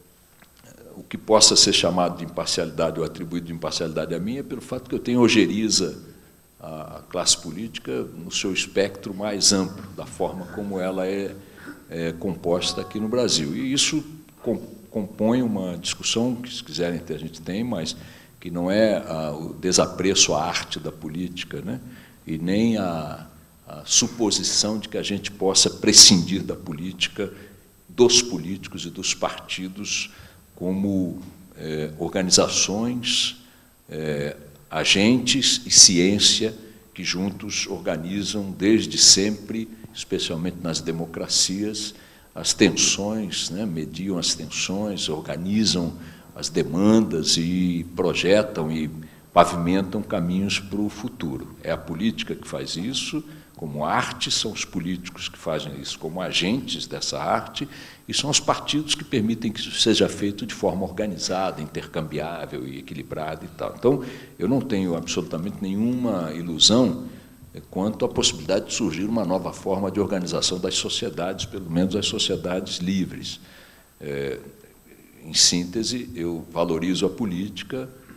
o que possa ser chamado de imparcialidade ou atribuído de imparcialidade a mim é pelo fato que eu tenho ojeriza a classe política no seu espectro mais amplo, da forma como ela é, é composta aqui no Brasil. E isso com, compõe uma discussão que, se quiserem, a gente tem, mas que não é a, o desapreço à arte da política, né? E nem a, a suposição de que a gente possa prescindir da política, dos políticos e dos partidos como é, organizações, é, agentes e ciência que juntos organizam desde sempre, especialmente nas democracias, as tensões, né, mediam as tensões, organizam as demandas e projetam e pavimentam caminhos para o futuro. É a política que faz isso, como arte, são os políticos que fazem isso como agentes dessa arte, e são os partidos que permitem que isso seja feito de forma organizada, intercambiável e equilibrada e tal. Então, eu não tenho absolutamente nenhuma ilusão quanto à possibilidade de surgir uma nova forma de organização das sociedades, pelo menos as sociedades livres. É, em síntese, eu valorizo a política,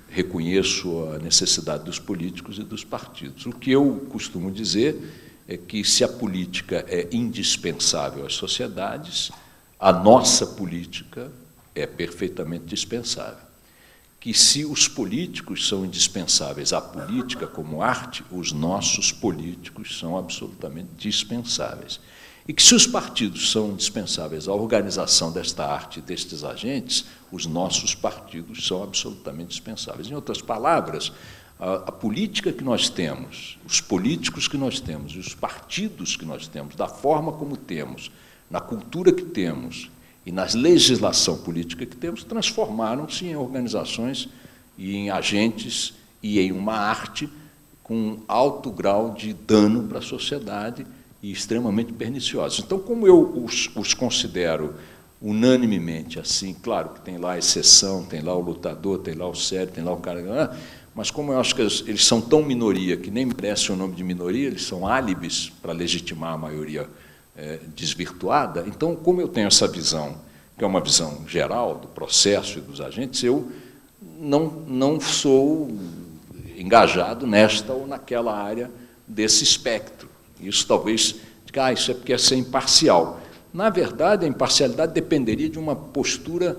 reconheço a necessidade dos políticos e dos partidos. O que eu costumo dizer é que, se a política é indispensável às sociedades, a nossa política é perfeitamente dispensável. Que, se os políticos são indispensáveis à política como arte, os nossos políticos são absolutamente dispensáveis. E que, se os partidos são indispensáveis à organização desta arte e destes agentes, os nossos partidos são absolutamente dispensáveis. Em outras palavras, a, a política que nós temos, os políticos que nós temos e os partidos que nós temos, da forma como temos, na cultura que temos e na legislação política que temos, transformaram-se em organizações e em agentes e em uma arte com alto grau de dano para a sociedade e extremamente perniciosos. Então, como eu os, os considero unanimemente assim, claro que tem lá a exceção, tem lá o lutador, tem lá o sério, tem lá o cara, mas como eu acho que eles são tão minoria que nem merecem o nome de minoria, eles são álibis para legitimar a maioria é, desvirtuada, então, como eu tenho essa visão, que é uma visão geral do processo e dos agentes, eu não, não sou engajado nesta ou naquela área desse espectro. Isso talvez diga, ah, isso é porque é ser imparcial. Na verdade, a imparcialidade dependeria de uma postura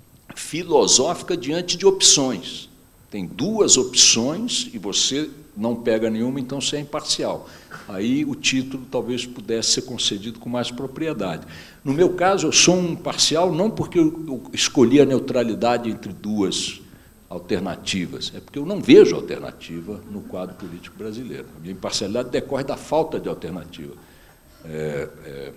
filosófica diante de opções. Tem duas opções e você não pega nenhuma, então você é imparcial. Aí o título talvez pudesse ser concedido com mais propriedade. No meu caso, eu sou um imparcial não porque eu escolhi a neutralidade entre duas alternativas, é porque eu não vejo alternativa no quadro político brasileiro. A minha imparcialidade decorre da falta de alternativa. É, é,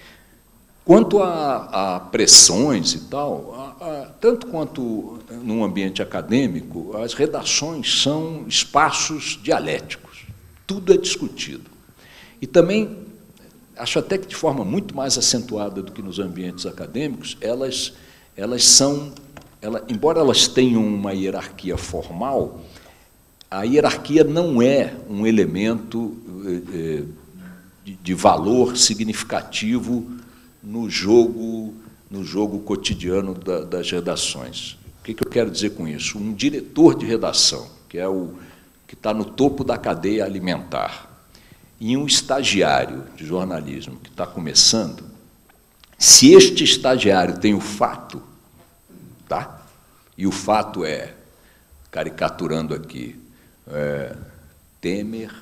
quanto a, a pressões e tal, a, a, tanto quanto num ambiente acadêmico, as redações são espaços dialéticos, tudo é discutido. E também, acho até que de forma muito mais acentuada do que nos ambientes acadêmicos, elas, elas são... Ela, embora elas tenham uma hierarquia formal, a hierarquia não é um elemento eh, de, de valor significativo no jogo, no jogo cotidiano da, das redações. O que, que eu quero dizer com isso? Um diretor de redação, que é o que está no topo da cadeia alimentar, e um estagiário de jornalismo que está começando, se este estagiário tem o fato, tá? E o fato é, caricaturando aqui, é, Temer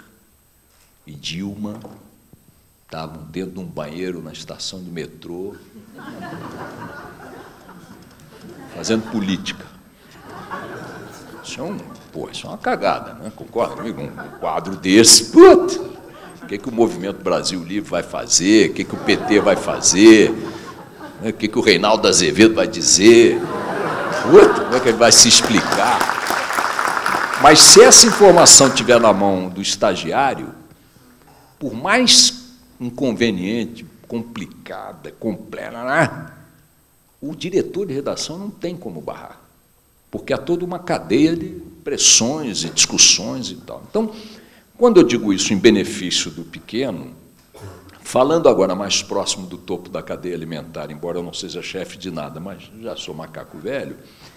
e Dilma estavam dentro de um banheiro na estação de metrô, fazendo política. Isso é, um, pô, isso é uma cagada, né? Concorda comigo? Um quadro desse, puta, o que, que o Movimento Brasil Livre vai fazer? O que, que o P T vai fazer? O que, que o Reinaldo Azevedo vai dizer? Puta, como é que ele vai se explicar? Mas se essa informação estiver na mão do estagiário, por mais inconveniente, complicada, complexa, né? O diretor de redação não tem como barrar, porque há toda uma cadeia de pressões e discussões e tal. Então, quando eu digo isso em benefício do pequeno, falando agora mais próximo do topo da cadeia alimentar, embora eu não seja chefe de nada, mas já sou macaco velho,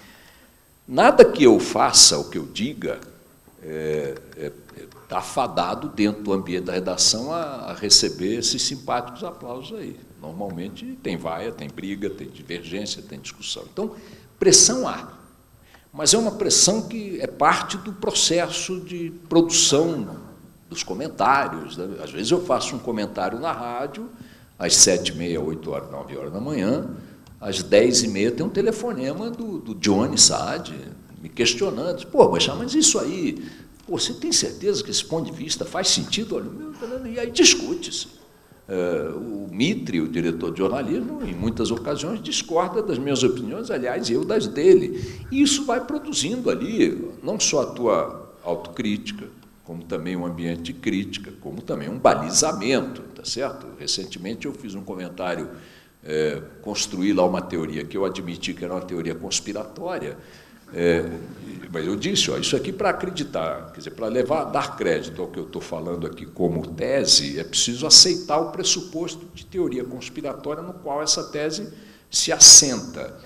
nada que eu faça, ou que eu diga, está é, é, tá fadado dentro do ambiente da redação a, a receber esses simpáticos aplausos aí. Normalmente tem vaia, tem briga, tem divergência, tem discussão. Então, pressão há, mas é uma pressão que é parte do processo de produção dos comentários. Né? Às vezes eu faço um comentário na rádio, às sete e meia, oito horas, nove horas da manhã, às dez e meia tem um telefonema do, do Johnny Saad, me questionando, pô, mas isso aí, pô, você tem certeza que esse ponto de vista faz sentido? Olha, e aí discute-se. Uh, o Mitre, o diretor de jornalismo, em muitas ocasiões discorda das minhas opiniões, aliás, eu das dele. E isso vai produzindo ali, não só a tua autocrítica, como também um ambiente de crítica, como também um balizamento, tá certo? Recentemente eu fiz um comentário, é, construí lá uma teoria que eu admiti que era uma teoria conspiratória, é, mas eu disse, ó, isso aqui para acreditar, quer dizer, para levar, dar crédito ao que eu estou falando aqui como tese, é preciso aceitar o pressuposto de teoria conspiratória no qual essa tese se assenta.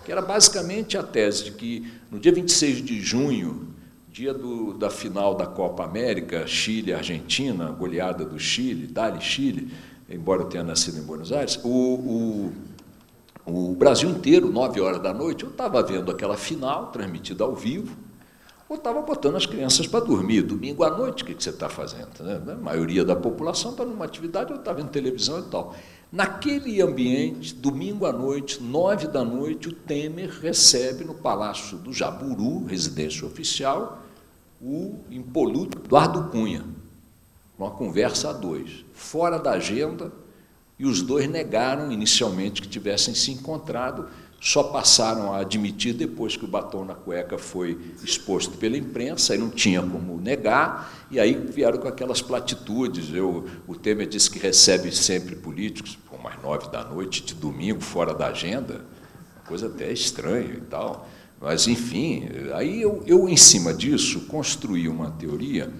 que era basicamente a tese de que, no dia vinte e seis de junho, dia do, da final da Copa América, Chile-Argentina, goleada do Chile, Dali Chile, embora tenha nascido em Buenos Aires, o, o, o Brasil inteiro, nove horas da noite, eu estava vendo aquela final, transmitida ao vivo, ou estava botando as crianças para dormir. Domingo à noite, o que, que você está fazendo? Né? A maioria da população está numa atividade ou está vendo televisão e tal. Naquele ambiente, domingo à noite, nove da noite, o Temer recebe no Palácio do Jaburu, residência oficial, o impoluto Eduardo Cunha, uma conversa a dois, fora da agenda, e os dois negaram inicialmente que tivessem se encontrado, só passaram a admitir depois que o batom na cueca foi exposto pela imprensa, e não tinha como negar, e aí vieram com aquelas platitudes. Eu, o Temer disse que recebe sempre políticos, com mais nove da noite, de domingo, fora da agenda, coisa até estranha e tal. Mas, enfim, aí eu, eu, em cima disso, construí uma teoria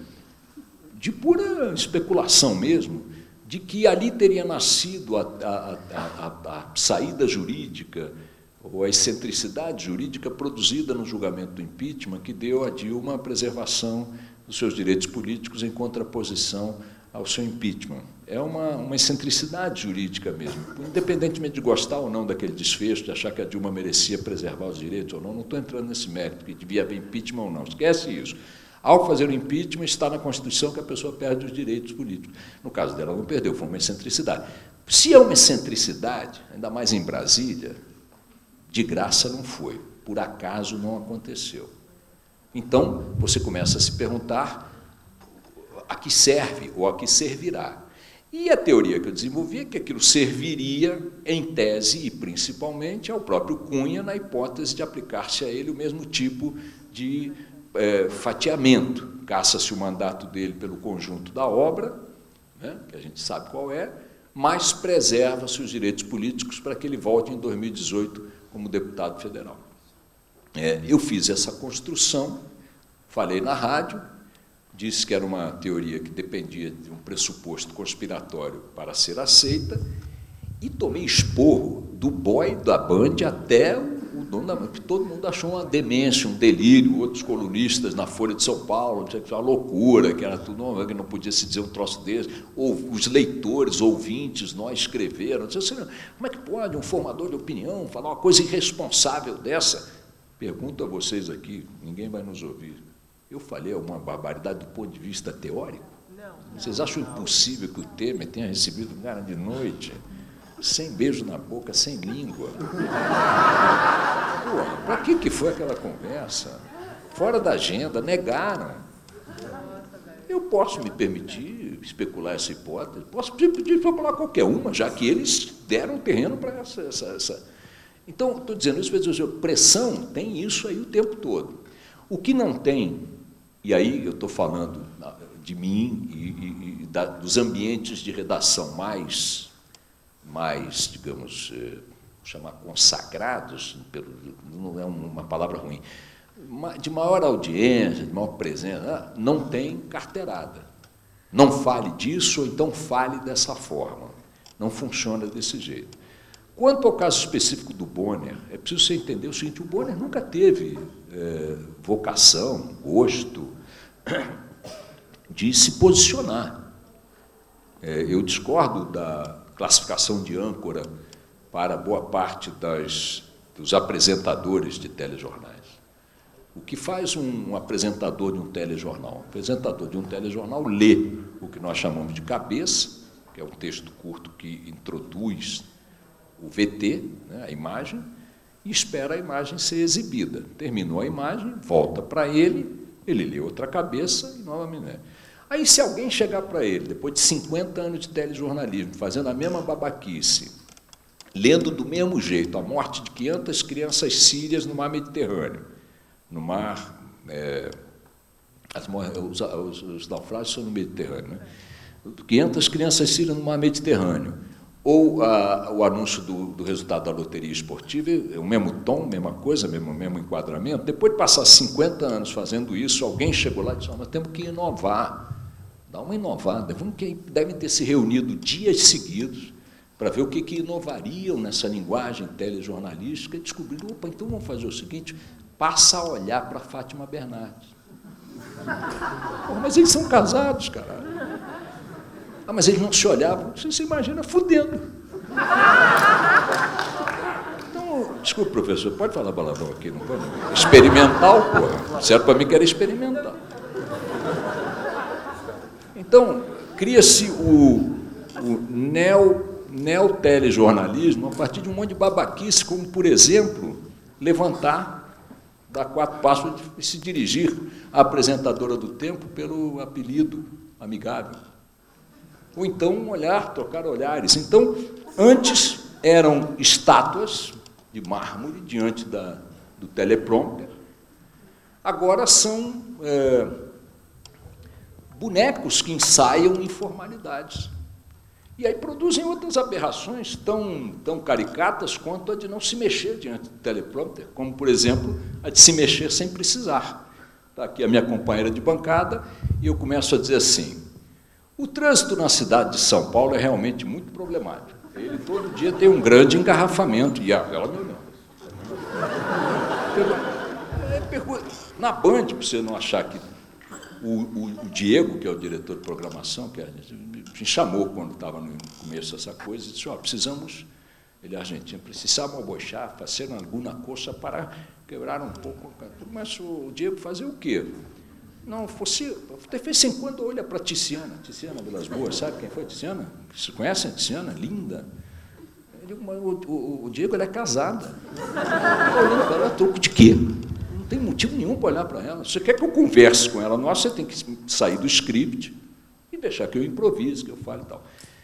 de pura especulação mesmo, de que ali teria nascido a, a, a, a, a saída jurídica, ou a excentricidade jurídica produzida no julgamento do impeachment, que deu a Dilma a preservação dos seus direitos políticos em contraposição ao seu impeachment. É uma, uma excentricidade jurídica mesmo, independentemente de gostar ou não daquele desfecho, de achar que a Dilma merecia preservar os direitos ou não, não estou entrando nesse mérito, que devia haver impeachment ou não, esquece isso. Ao fazer o impeachment, está na Constituição que a pessoa perde os direitos políticos. No caso dela, não perdeu, foi uma excentricidade. Se é uma excentricidade, ainda mais em Brasília, de graça não foi, por acaso não aconteceu. Então, você começa a se perguntar a que serve ou a que servirá. E a teoria que eu desenvolvi é que aquilo serviria, em tese e principalmente, ao próprio Cunha, na hipótese de aplicar-se a ele o mesmo tipo de é, fatiamento. Caça-se o mandato dele pelo conjunto da obra, né, que a gente sabe qual é, mas preserva-se os direitos políticos para que ele volte em dois mil e dezoito como deputado federal. É, eu fiz essa construção, falei na rádio, disse que era uma teoria que dependia de um pressuposto conspiratório para ser aceita, e tomei esporro do boy da Band até o dono da Band, que todo mundo achou uma demência, um delírio, outros colunistas na Folha de São Paulo, que era uma loucura, que era tudo, que não podia se dizer um troço desse, ou os leitores, ouvintes, nós escreveram, disse assim, como é que pode um formador de opinião falar uma coisa irresponsável dessa? Pergunto a vocês aqui, ninguém vai nos ouvir. Eu falei uma barbaridade do ponto de vista teórico? Não. Vocês acham impossível que o Temer tenha recebido um cara de noite, sem beijo na boca, sem língua? Para que, que foi aquela conversa? Fora da agenda, negaram. Eu posso me permitir especular essa hipótese, posso pedir especular qualquer uma, já que eles deram terreno para essa, essa, essa... Então, estou dizendo isso para dizer, pressão tem isso aí o tempo todo. O que não tem, e aí eu estou falando de mim e, e, e da, dos ambientes de redação mais... mais, digamos, eh, chamar consagrados, pelo, não é uma palavra ruim, de maior audiência, de maior presença, não tem carteirada. Não fale disso, ou então fale dessa forma. Não funciona desse jeito. Quanto ao caso específico do Bonner, é preciso você entender o seguinte, o Bonner nunca teve eh, vocação, gosto de se posicionar. Eh, eu discordo da classificação de âncora para boa parte das, dos apresentadores de telejornais. O que faz um, um apresentador de um telejornal? Um apresentador de um telejornal lê o que nós chamamos de cabeça, que é um texto curto que introduz o V T, né, a imagem, e espera a imagem ser exibida. Terminou a imagem, volta para ele, ele lê outra cabeça e novamente... Né. Aí, se alguém chegar para ele, depois de cinquenta anos de telejornalismo, fazendo a mesma babaquice, lendo do mesmo jeito a morte de quinhentas crianças sírias no mar Mediterrâneo, no mar... É, as, os, os, os naufrágios são no Mediterrâneo, né? quinhentas crianças sírias no mar Mediterrâneo, ou a, o anúncio do, do resultado da loteria esportiva, é o mesmo tom, mesma coisa, mesmo, mesmo enquadramento. Depois de passar cinquenta anos fazendo isso, alguém chegou lá e disse, oh, nós temos que inovar. Dá uma inovada, vamos que devem ter se reunido dias seguidos, para ver o que, que inovariam nessa linguagem telejornalística e descobriram, opa, então vamos fazer o seguinte, passa a olhar para Fátima Bernardes. Porra, mas eles são casados, cara. Ah, mas eles não se olhavam. Você se imagina fudendo. Então, desculpe, professor, pode falar palavrão aqui, não pode? Experimental, porra. Certo para mim que era experimental. Então, cria-se o, o neo, neotelejornalismo a partir de um monte de babaquice, como, por exemplo, levantar, dar quatro passos e se dirigir à apresentadora do Tempo pelo apelido amigável. Ou então olhar, trocar olhares. Então, antes eram estátuas de mármore diante da, do teleprompter, agora são é, bonecos que ensaiam informalidades. E aí produzem outras aberrações tão, tão caricatas quanto a de não se mexer diante do teleprompter, como, por exemplo, a de se mexer sem precisar. Está aqui a minha companheira de bancada e eu começo a dizer assim, o trânsito na cidade de São Paulo é realmente muito problemático. Ele todo dia tem um grande engarrafamento, e ela me olhou. Na Band, para você não achar que o, o, o Diego, que é o diretor de programação, que a gente me chamou quando estava no começo dessa coisa, e disse, ó, precisamos, ele é argentino, precisamos bochar, fazer alguma coisa para quebrar um pouco. Mas o Diego fazer o quê? Não, você, de vez em quando olha para a Tiziana, Tiziana Vilas Boas, sabe quem foi a Tiziana? Você conhece a Tiziana? Linda. Ele, o, o, o Diego, ela é casada. Olhando para ela, troco de quê? Não tem motivo nenhum para olhar para ela. Você quer que eu converse com ela? Nossa, você tem que sair do script e deixar que eu improvise, que eu fale e tal.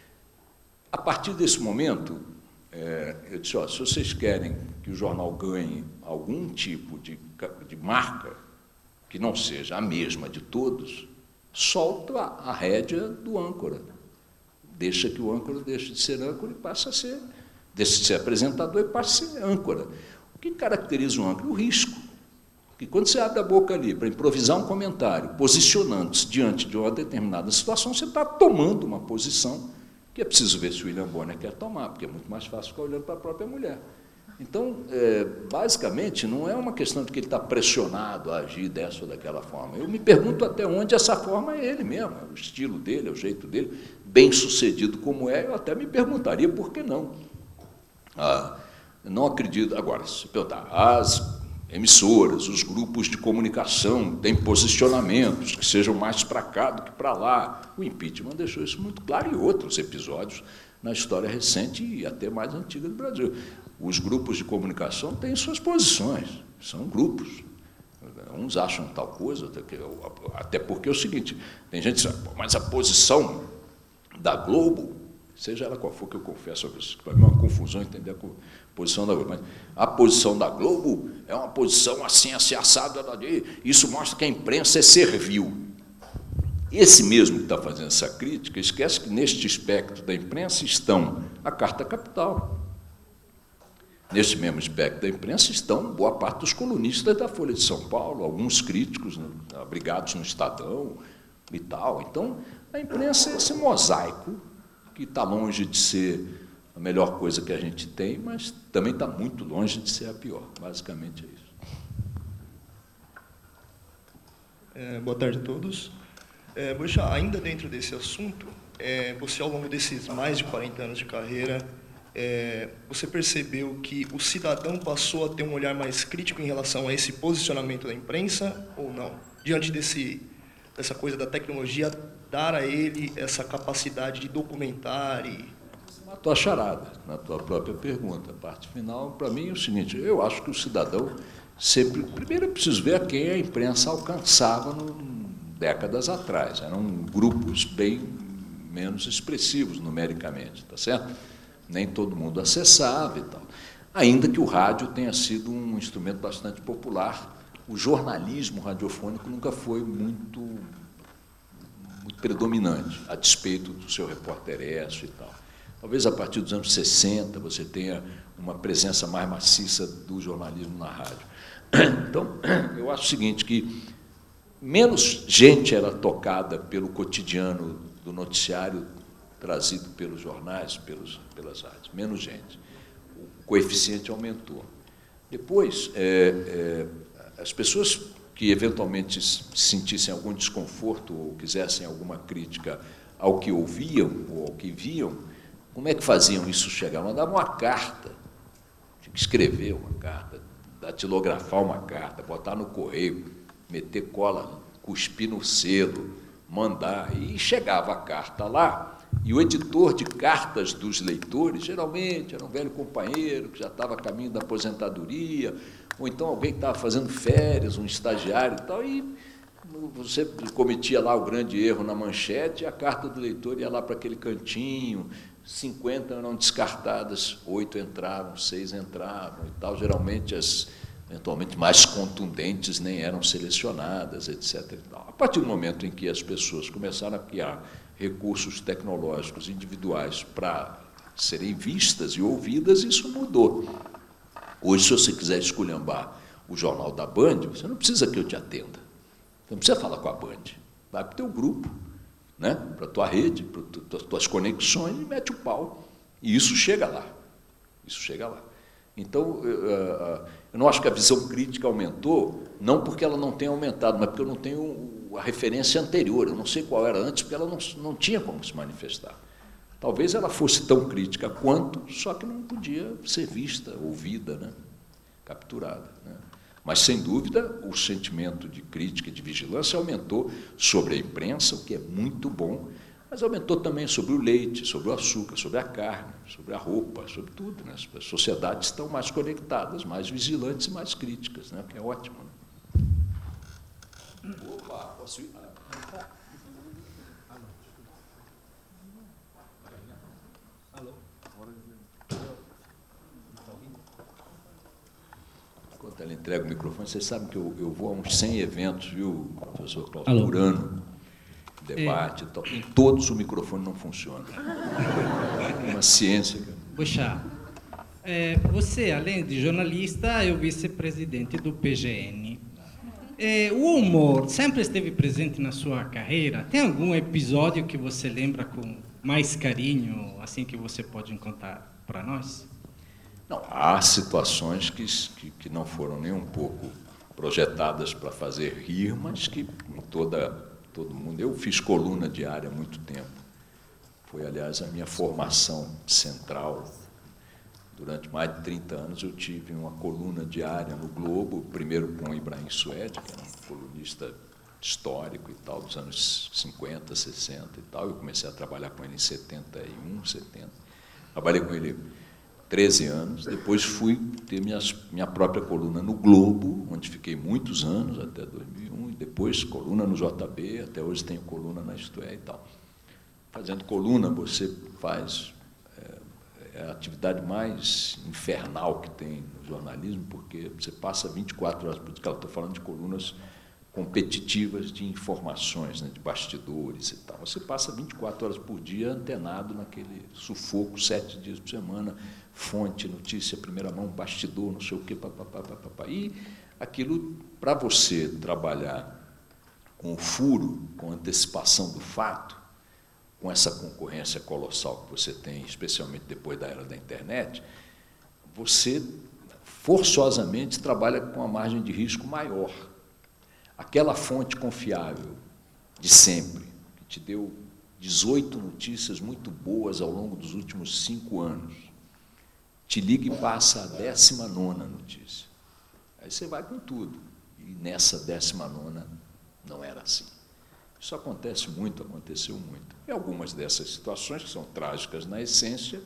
A partir desse momento, é, eu disse, ó, se vocês querem que o jornal ganhe algum tipo de, de marca, que não seja a mesma de todos, solta a, a rédea do âncora. Deixa que o âncora deixe de ser âncora e passa a ser, deixa de ser apresentador e passa a ser âncora. O que caracteriza o âncora? O risco. Porque quando você abre a boca ali para improvisar um comentário, posicionando-se diante de uma determinada situação, você está tomando uma posição que é preciso ver se o William Bonner quer tomar, porque é muito mais fácil ficar olhando para a própria mulher. Então, é, basicamente, não é uma questão de que ele está pressionado a agir dessa ou daquela forma. Eu me pergunto até onde essa forma é ele mesmo, é o estilo dele, é o jeito dele, bem sucedido como é, eu até me perguntaria por que não. Ah, não acredito. Agora, se perguntar, as emissoras, os grupos de comunicação têm posicionamentos que sejam mais para cá do que para lá. O impeachment deixou isso muito claro em outros episódios na história recente e até mais antiga do Brasil. Os grupos de comunicação têm suas posições, são grupos. Uns acham tal coisa, até porque é o seguinte, tem gente que diz, mas a posição da Globo, seja ela qual for, que eu confesso, para mim é uma confusão entender a posição da Globo, mas a posição da Globo é uma posição assim, assim, assada, isso mostra que a imprensa é servil. Esse mesmo que está fazendo essa crítica, esquece que neste espectro da imprensa estão a Carta Capital. Nesse mesmo espectro da imprensa estão boa parte dos colunistas da Folha de São Paulo, alguns críticos, né, abrigados no Estadão e tal. Então, a imprensa é esse mosaico que está longe de ser a melhor coisa que a gente tem, mas também está muito longe de ser a pior. Basicamente é isso. É, boa tarde a todos. É, Boechat, ainda dentro desse assunto, é, você, ao longo desses mais de quarenta anos de carreira, É, você percebeu que o cidadão passou a ter um olhar mais crítico em relação a esse posicionamento da imprensa ou não? Diante desse, dessa coisa da tecnologia, dar a ele essa capacidade de documentar e... Você matou a charada na tua própria pergunta. A parte final, para mim, é o seguinte, eu acho que o cidadão sempre... Primeiro, eu preciso ver a quem a imprensa alcançava no, décadas atrás. Eram grupos bem menos expressivos numericamente, tá certo? Nem todo mundo acessava e tal. Ainda que o rádio tenha sido um instrumento bastante popular, o jornalismo radiofônico nunca foi muito, muito predominante, a despeito do seu repórter-esso e tal. Talvez a partir dos anos sessenta você tenha uma presença mais maciça do jornalismo na rádio. Então, eu acho o seguinte, que menos gente era tocada pelo cotidiano do noticiário trazido pelos jornais, pelos, pelas rádios, menos gente. O coeficiente aumentou. Depois, é, é, as pessoas que eventualmente sentissem algum desconforto ou quisessem alguma crítica ao que ouviam ou ao que viam, como é que faziam isso chegar? Mandavam uma carta, tinha que escrever uma carta, datilografar uma carta, botar no correio, meter cola, cuspir no selo, mandar, e chegava a carta lá, e o editor de cartas dos leitores, geralmente, era um velho companheiro que já estava a caminho da aposentadoria, ou então alguém que estava fazendo férias, um estagiário e tal, e você cometia lá o grande erro na manchete, e a carta do leitor ia lá para aquele cantinho, cinquenta eram descartadas, oito entravam, seis entravam e tal, geralmente as eventualmente mais contundentes nem eram selecionadas, etcétera. A partir do momento em que as pessoas começaram a criar recursos tecnológicos individuais para serem vistas e ouvidas, isso mudou. Hoje, se você quiser esculhambar o jornal da Band, você não precisa que eu te atenda. Você não precisa falar com a Band. Vai para o teu grupo, né? Para a tua rede, para as tuas conexões, e mete o pau. E isso chega lá. Isso chega lá. Então, eu não acho que a visão crítica aumentou, não porque ela não tenha aumentado, mas porque eu não tenho a referência anterior, eu não sei qual era antes, porque ela não, não tinha como se manifestar. Talvez ela fosse tão crítica quanto, só que não podia ser vista, ouvida, né? Capturada, né? Mas, sem dúvida, o sentimento de crítica e de vigilância aumentou sobre a imprensa, o que é muito bom, mas aumentou também sobre o leite, sobre o açúcar, sobre a carne, sobre a roupa, sobre tudo, né? As sociedades estão mais conectadas, mais vigilantes e mais críticas, né? O que é ótimo, né? Opa, posso ir? Alô? Enquanto ela entrega o microfone, vocês sabem que eu, eu vou a uns cem eventos, viu, professor Cláudio, por ano. Debate, é. Em todos o microfone não funciona. É uma ciência. Boixá, é, você, além de jornalista, é o vice-presidente do P G N. É, o humor sempre esteve presente na sua carreira? Tem algum episódio que você lembra com mais carinho, assim, que você pode contar para nós? Não, há situações que, que, que não foram nem um pouco projetadas para fazer rir, mas que em toda... todo mundo. Eu fiz coluna diária há muito tempo. Foi, aliás, a minha formação central. Durante mais de trinta anos eu tive uma coluna diária no Globo, primeiro com o Ibrahim Suede, que era um colunista histórico e tal, dos anos cinquenta, sessenta e tal. Eu comecei a trabalhar com ele em setenta e um, setenta. Trabalhei com ele treze anos, depois fui ter minhas, minha própria coluna no Globo, onde fiquei muitos anos, até dois mil e um, e depois coluna no J B, até hoje tenho coluna na Isto É e tal. Fazendo coluna, você faz é, é a atividade mais infernal que tem no jornalismo, porque você passa vinte e quatro horas por dia, estou falando de colunas competitivas de informações, né, de bastidores e tal. Você passa vinte e quatro horas por dia antenado naquele sufoco, sete dias por semana, fonte, notícia, primeira mão, bastidor, não sei o quê, papapá, papapá. E aquilo, para você trabalhar com o furo, com a antecipação do fato, com essa concorrência colossal que você tem, especialmente depois da era da internet, você forçosamente trabalha com uma margem de risco maior. Aquela fonte confiável de sempre, que te deu dezoito notícias muito boas ao longo dos últimos cinco anos, te liga e passa a décima nona notícia. Aí você vai com tudo. E nessa décima nona não era assim. Isso acontece muito, aconteceu muito. E algumas dessas situações, que são trágicas na essência,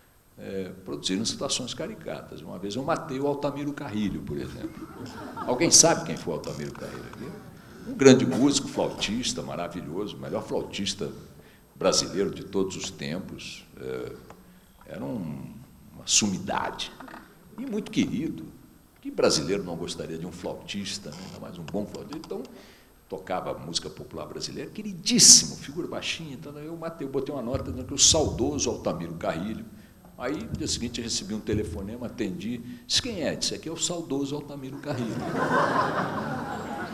é, produziram situações caricatas. Uma vez eu matei o Altamiro Carrilho, por exemplo. Alguém sabe quem foi o Altamiro Carrilho? Um grande músico, flautista, maravilhoso, o melhor flautista brasileiro de todos os tempos. É, era um, uma sumidade. E muito querido. Que brasileiro não gostaria de um flautista, né? Ainda mais um bom flautista? Então, tocava música popular brasileira, queridíssimo, figura baixinha. Então, eu matei, eu botei uma nota dizendo que o saudoso Altamiro Carrilho. Aí, no dia seguinte, eu recebi um telefonema, atendi. Disse, quem é? Disse, aqui é o saudoso Altamiro Carrilho.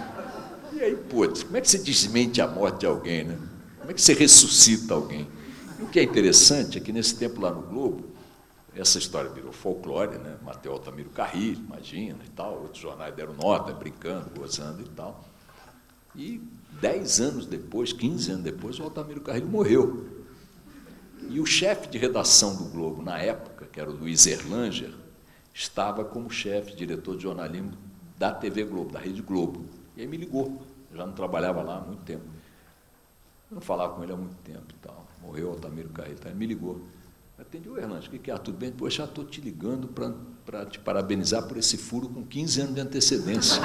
E aí, pô, como é que você desmente a morte de alguém, né? Como é que você ressuscita alguém? O que é interessante é que, nesse tempo lá no Globo, essa história virou folclore, né? Mateu Altamiro Carrilho, imagina, e tal, outros jornais deram nota, brincando, gozando e tal. E dez anos depois, quinze anos depois, o Altamiro Carrilho morreu. E o chefe de redação do Globo, na época, que era o Luiz Erlanger, estava como chefe, diretor de jornalismo da T V Globo, da Rede Globo. E aí me ligou, eu já não trabalhava lá há muito tempo. Eu não falava com ele há muito tempo e tal. Morreu o Altamiro Carrilho, então ele me ligou. Atendi o Erlanger, o que, que é? Tudo bem? Poxa, já estou te ligando para te parabenizar por esse furo com quinze anos de antecedência.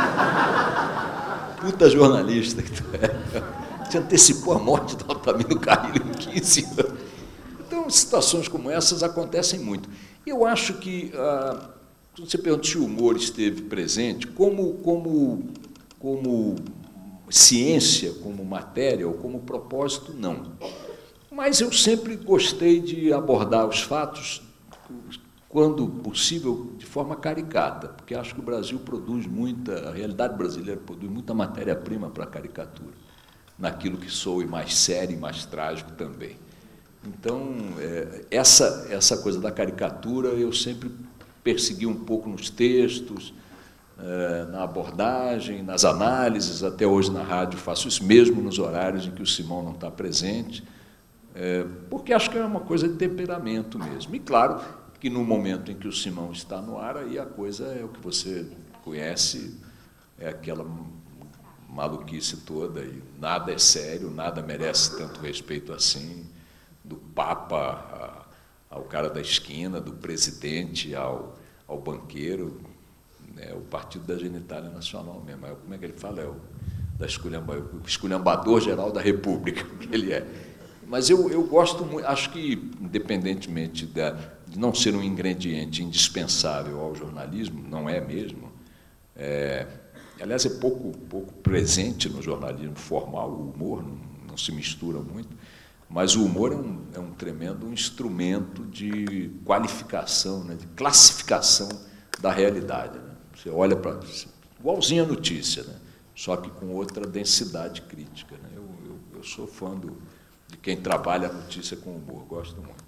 Puta jornalista que tu é. Te antecipou a morte do Altamiro Carrilho em quinze anos. Então, situações como essas acontecem muito. Eu acho que, ah, você pergunta se o humor esteve presente, como, como, como ciência, como matéria ou como propósito, não. Mas eu sempre gostei de abordar os fatos, quando possível, de forma caricata, porque acho que o Brasil produz muita, a realidade brasileira produz muita matéria-prima para a caricatura, naquilo que soe mais sério e mais trágico também. Então, é, essa, essa coisa da caricatura eu sempre persegui um pouco nos textos, é, na abordagem, nas análises, até hoje na rádio faço isso mesmo nos horários em que o Simão não está presente, é, porque acho que é uma coisa de temperamento mesmo. E claro que no momento em que o Simão está no ar, aí a coisa é o que você conhece, é aquela maluquice toda, e nada é sério, nada merece tanto respeito assim, do Papa ao cara da esquina, do presidente ao, ao banqueiro, né, o partido da genitália nacional mesmo. Como é que ele fala? É o, da esculhamba, o esculhambador geral da República, que ele é. Mas eu, eu gosto muito, acho que, independentemente da, de não ser um ingrediente indispensável ao jornalismo, não é mesmo, é, aliás, é pouco, pouco presente no jornalismo formal, o humor não, não se mistura muito, mas o humor é um, é um tremendo instrumento de qualificação, né, de classificação da realidade. Né? Você olha para... igualzinho a notícia, né? Só que com outra densidade crítica. Né? Eu, eu, eu sou fã do, de quem trabalha a notícia com humor, gosto muito.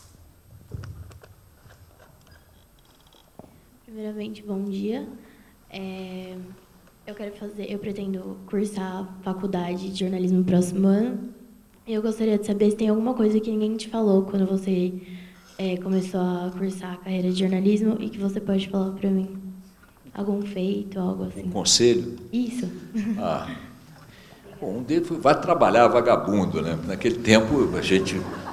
Primeiramente, bom dia. É, eu quero fazer, eu pretendo cursar faculdade de jornalismo no próximo ano. Eu gostaria de saber se tem alguma coisa que ninguém te falou quando você é, começou a cursar a carreira de jornalismo e que você pode falar para mim. Algum feito, algo assim. Um conselho? Isso. Ah, bom, um deles foi, vai trabalhar vagabundo, né? Naquele tempo a gente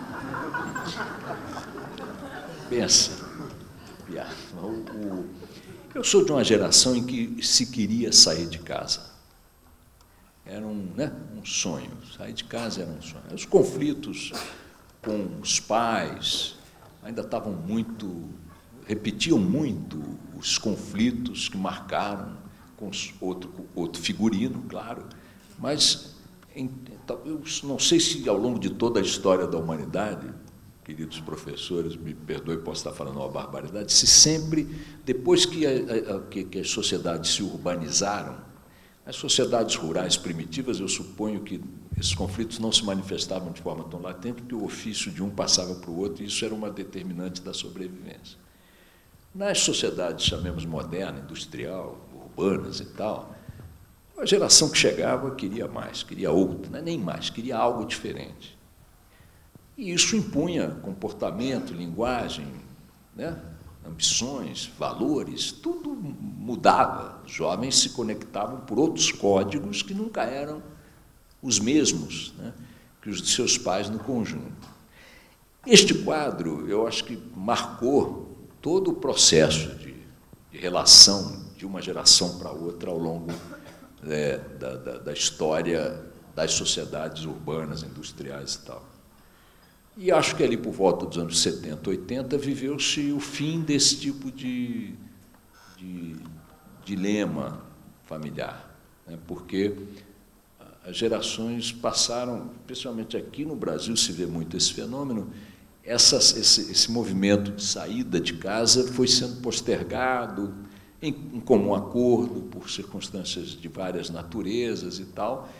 pensa. O, o, eu sou de uma geração em que se queria sair de casa. Era um, né, um sonho, sair de casa era um sonho. Os conflitos com os pais ainda estavam muito, repetiam muito os conflitos que marcaram, com outro, outro figurino, claro, mas em, eu não sei se ao longo de toda a história da humanidade, queridos professores, me perdoem, posso estar falando uma barbaridade, se sempre, depois que, a, a, que, que as sociedades se urbanizaram, as sociedades rurais primitivas, eu suponho que esses conflitos não se manifestavam de forma tão latente, porque o ofício de um passava para o outro, e isso era uma determinante da sobrevivência. Nas sociedades, chamemos moderna, industrial, urbanas e tal, a geração que chegava queria mais, queria outra, não é nem mais, queria algo diferente. E isso impunha comportamento, linguagem, né? Ambições, valores, tudo mudava. Os jovens se conectavam por outros códigos que nunca eram os mesmos, né, que os de seus pais no conjunto. Este quadro, eu acho que marcou todo o processo de, de relação de uma geração para outra ao longo é, da, da, da história das sociedades urbanas, industriais e tal. E acho que ali por volta dos anos setenta, oitenta, viveu-se o fim desse tipo de, de dilema familiar, né? Porque as gerações passaram, principalmente aqui no Brasil se vê muito esse fenômeno, essas, esse, esse movimento de saída de casa foi sendo postergado em, em comum acordo, por circunstâncias de várias naturezas e tal,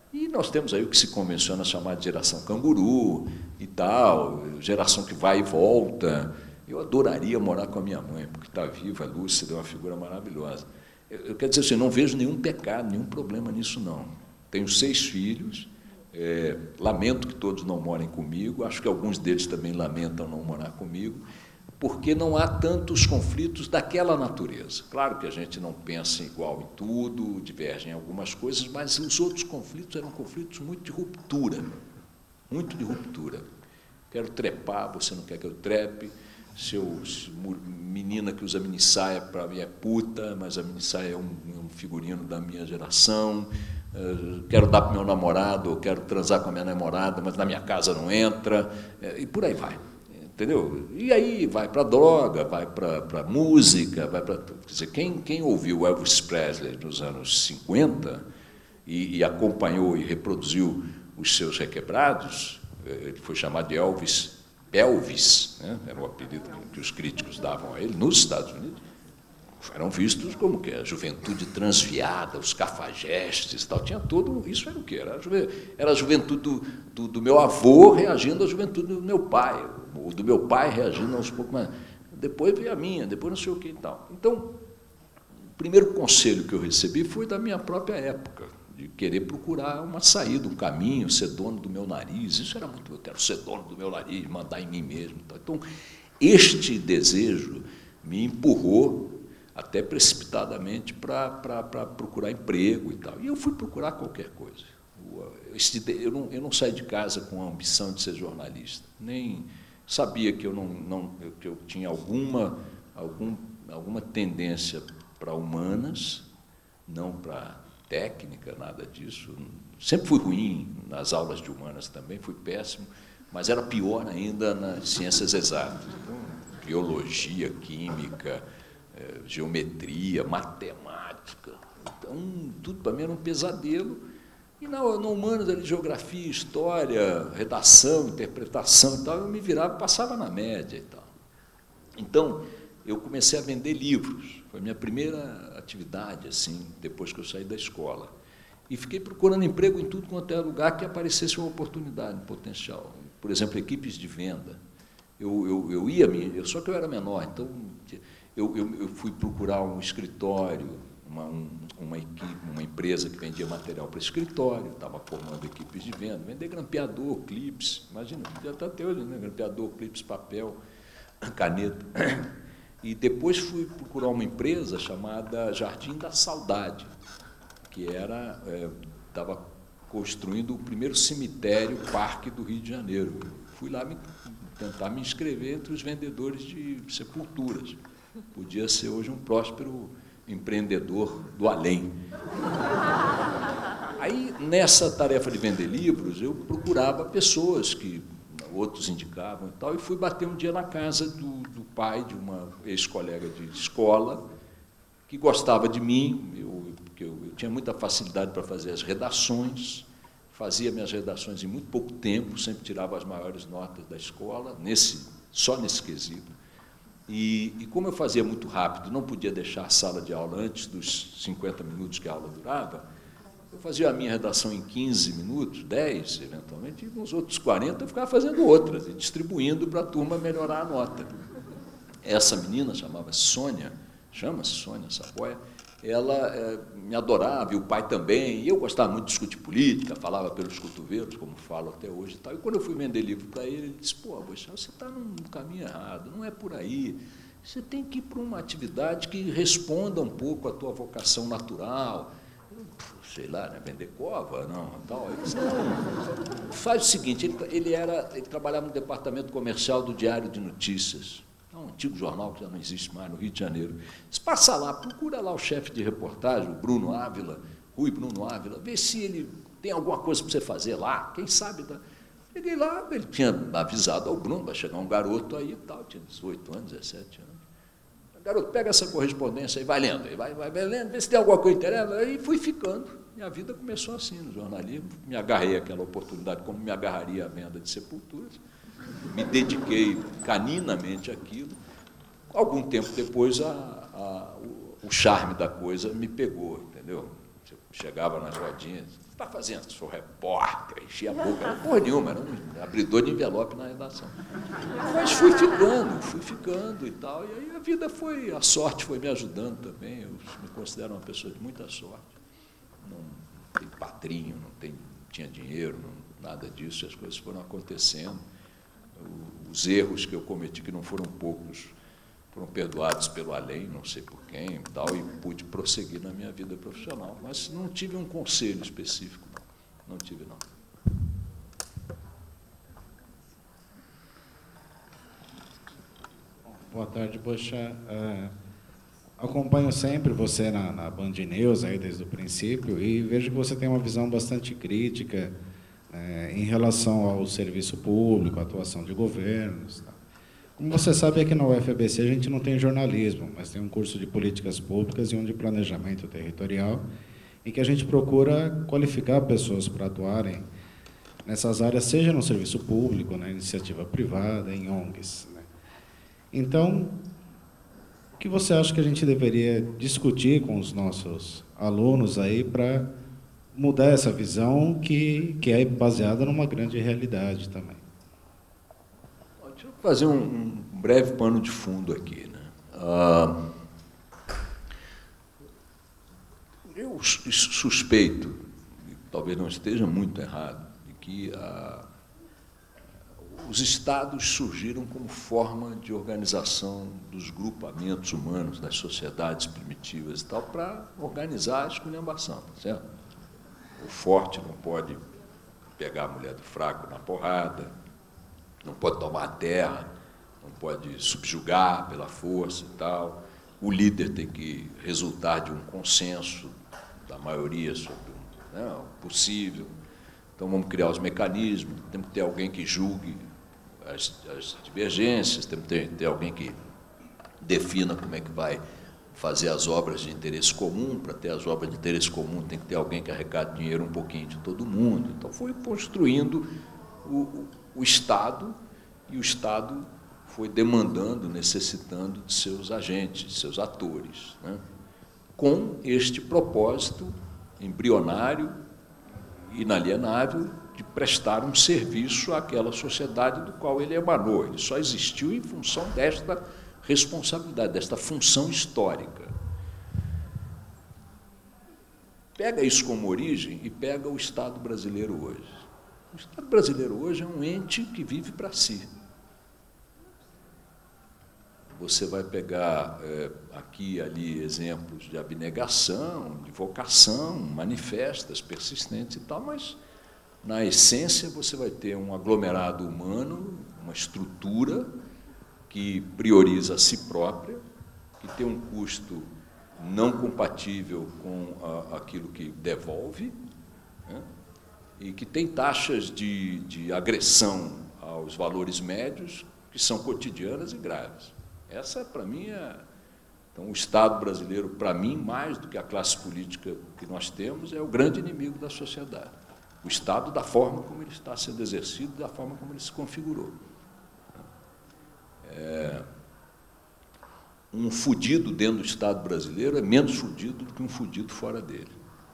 E nós temos aí o que se convenciona chamar de geração canguru e tal, geração que vai e volta. Eu adoraria morar com a minha mãe, porque está viva, lúcida, é uma figura maravilhosa. Eu, eu quero dizer assim, não vejo nenhum pecado, nenhum problema nisso, não. Tenho seis filhos, é, lamento que todos não morem comigo, acho que alguns deles também lamentam não morar comigo, porque não há tantos conflitos daquela natureza. Claro que a gente não pensa igual em tudo, divergem em algumas coisas, mas os outros conflitos eram conflitos muito de ruptura, muito de ruptura. Quero trepar, você não quer que eu trepe, se eu, se, menina que usa minissaia para mim é puta, mas a minissaia é um, um figurino da minha geração, uh, quero dar para o meu namorado, quero transar com a minha namorada, mas na minha casa não entra, e por aí vai. Entendeu? E aí vai para droga, vai para música, vai para... Quer dizer, quem, quem ouviu Elvis Presley nos anos cinquenta e, e acompanhou e reproduziu os seus requebrados, ele foi chamado de Elvis Pelvis, né? Era o apelido que os críticos davam a ele, nos Estados Unidos, eram vistos como que a juventude transviada, os cafajestes e tal, tinha todo, isso era o quê? Era a, juve, era a juventude do, do, do meu avô reagindo à juventude do meu pai, ou do meu pai reagindo aos poucos mais, depois veio a minha, depois não sei o que e tal. Então, o primeiro conselho que eu recebi foi da minha própria época, de querer procurar uma saída, um caminho, ser dono do meu nariz, isso era muito, eu quero ser dono do meu nariz, mandar em mim mesmo. Então, este desejo me empurrou até precipitadamente para procurar emprego e tal. E eu fui procurar qualquer coisa. Eu não, eu não saí de casa com a ambição de ser jornalista, nem sabia que eu, não, não, que eu tinha alguma, algum, alguma tendência para humanas, não para técnica, nada disso. Sempre fui ruim nas aulas de humanas também, fui péssimo, mas era pior ainda nas ciências exatas. Então, biologia, química, geometria, matemática, então tudo para mim era um pesadelo. E na, no humanas era geografia, história, redação, interpretação e tal, eu me virava, passava na média e tal. Então, eu comecei a vender livros, foi a minha primeira atividade, assim, depois que eu saí da escola. E fiquei procurando emprego em tudo quanto é lugar que aparecesse uma oportunidade, um potencial. Por exemplo, equipes de venda. Eu, eu, eu ia, eu, só que eu era menor, então... Eu, eu, eu fui procurar um escritório, uma, um, uma, equipe, uma empresa que vendia material para escritório, estava formando equipes de venda, vender grampeador, clips, imagina, já está até hoje, né? Grampeador, clips, papel, caneta. E depois fui procurar uma empresa chamada Jardim da Saudade, que era, estava é, construindo o primeiro cemitério parque do Rio de Janeiro. Fui lá me, tentar me inscrever entre os vendedores de sepulturas. Podia ser hoje um próspero empreendedor do além. Aí, nessa tarefa de vender livros, eu procurava pessoas que outros indicavam e tal, e fui bater um dia na casa do, do pai de uma ex-colega de escola, que gostava de mim, eu, porque eu, eu tinha muita facilidade para fazer as redações, fazia minhas redações em muito pouco tempo, sempre tirava as maiores notas da escola, nesse, só nesse quesito. E, e como eu fazia muito rápido, não podia deixar a sala de aula antes dos cinquenta minutos que a aula durava, eu fazia a minha redação em quinze minutos, dez, eventualmente, e nos outros quarenta eu ficava fazendo outras, e distribuindo para a turma melhorar a nota. Essa menina, chamava Sônia, chama-se Sônia Saboia, ela é, me adorava, e o pai também, e eu gostava muito de discutir política, falava pelos cotovelos, como falo até hoje e tal. E quando eu fui vender livro para ele, ele disse, pô, Boixá, você está num caminho errado, não é por aí, você tem que ir para uma atividade que responda um pouco à tua vocação natural, eu, sei lá, né, vender cova, não, tal. Ele disse, não, faz o seguinte, ele, ele, era, ele trabalhava no departamento comercial do Diário de Notícias, um antigo jornal que já não existe mais, no Rio de Janeiro. Diz, passa lá, procura lá o chefe de reportagem, o Bruno Ávila, Rui Bruno Ávila, vê se ele tem alguma coisa para você fazer lá, quem sabe. Tá? Cheguei lá, ele tinha avisado ao Bruno, vai chegar um garoto aí e tal, tinha dezoito anos, dezessete anos. Garoto, pega essa correspondência aí, vai lendo, aí, vai, vai, vai lendo, vê se tem alguma coisa que interessa. Aí fui ficando. Minha vida começou assim no jornalismo, me agarrei àquela oportunidade, como me agarraria à venda de sepulturas. Me dediquei caninamente àquilo. Algum tempo depois, a, a, o, o charme da coisa me pegou, entendeu? Eu chegava nas rodinhas, está fazendo? Sou repórter, enchi a boca, não porra nenhuma, era um abridor de envelope na redação. Mas fui ficando, fui ficando e tal, e aí a vida foi, a sorte foi me ajudando também, eu me considero uma pessoa de muita sorte. Não tem padrinho, não tem, tinha dinheiro, não, nada disso, as coisas foram acontecendo. Os erros que eu cometi, que não foram poucos, foram perdoados pelo além, não sei por quem e tal, e pude prosseguir na minha vida profissional. Mas não tive um conselho específico, não, não tive, não. Boa tarde, Boixá. Uh, acompanho sempre você na, na Band News, aí desde o princípio, e vejo que você tem uma visão bastante crítica uh, em relação ao serviço público, à atuação de governos. Tá? Como você sabe, aqui na U F A B C a gente não tem jornalismo, mas tem um curso de políticas públicas e um de planejamento territorial, em que a gente procura qualificar pessoas para atuarem nessas áreas, seja no serviço público, na iniciativa privada, em O N Gs. Né? Então, o que você acha que a gente deveria discutir com os nossos alunos aí para mudar essa visão que, que é baseada numa grande realidade também? Deixa eu fazer um, um breve pano de fundo aqui. Né? Ah, eu suspeito, e talvez não esteja muito errado, de que ah, os estados surgiram como forma de organização dos grupamentos humanos, das sociedades primitivas e tal, para organizar a esculhambação, certo? O forte não pode pegar a mulher do fraco na porrada, não pode tomar a terra, não pode subjugar pela força e tal. O líder tem que resultar de um consenso da maioria sobre né, o possível. Então, vamos criar os mecanismos, temos que ter alguém que julgue as, as divergências, temos que ter, ter alguém que defina como é que vai fazer as obras de interesse comum. Para ter as obras de interesse comum, tem que ter alguém que arrecade dinheiro um pouquinho de todo mundo. Então, foi construindo o, o, o Estado, e o Estado foi demandando, necessitando de seus agentes, de seus atores, né? Com este propósito embrionário, inalienável, de prestar um serviço àquela sociedade do qual ele emanou. Ele só existiu em função desta responsabilidade, desta função histórica. Pega isso como origem e pega o Estado brasileiro hoje. O Estado brasileiro hoje é um ente que vive para si. Você vai pegar é, aqui e ali exemplos de abnegação, de vocação, manifestas, persistentes e tal, mas, na essência, você vai ter um aglomerado humano, uma estrutura que prioriza a si própria, que tem um custo não compatível com a, aquilo que devolve, né? E que tem taxas de, de agressão aos valores médios que são cotidianas e graves. Essa, para mim, é... Então, o Estado brasileiro, para mim, mais do que a classe política que nós temos, é o grande inimigo da sociedade. O Estado, da forma como ele está sendo exercido, da forma como ele se configurou. É... Um fudido dentro do Estado brasileiro é menos fudido do que um fudido fora dele.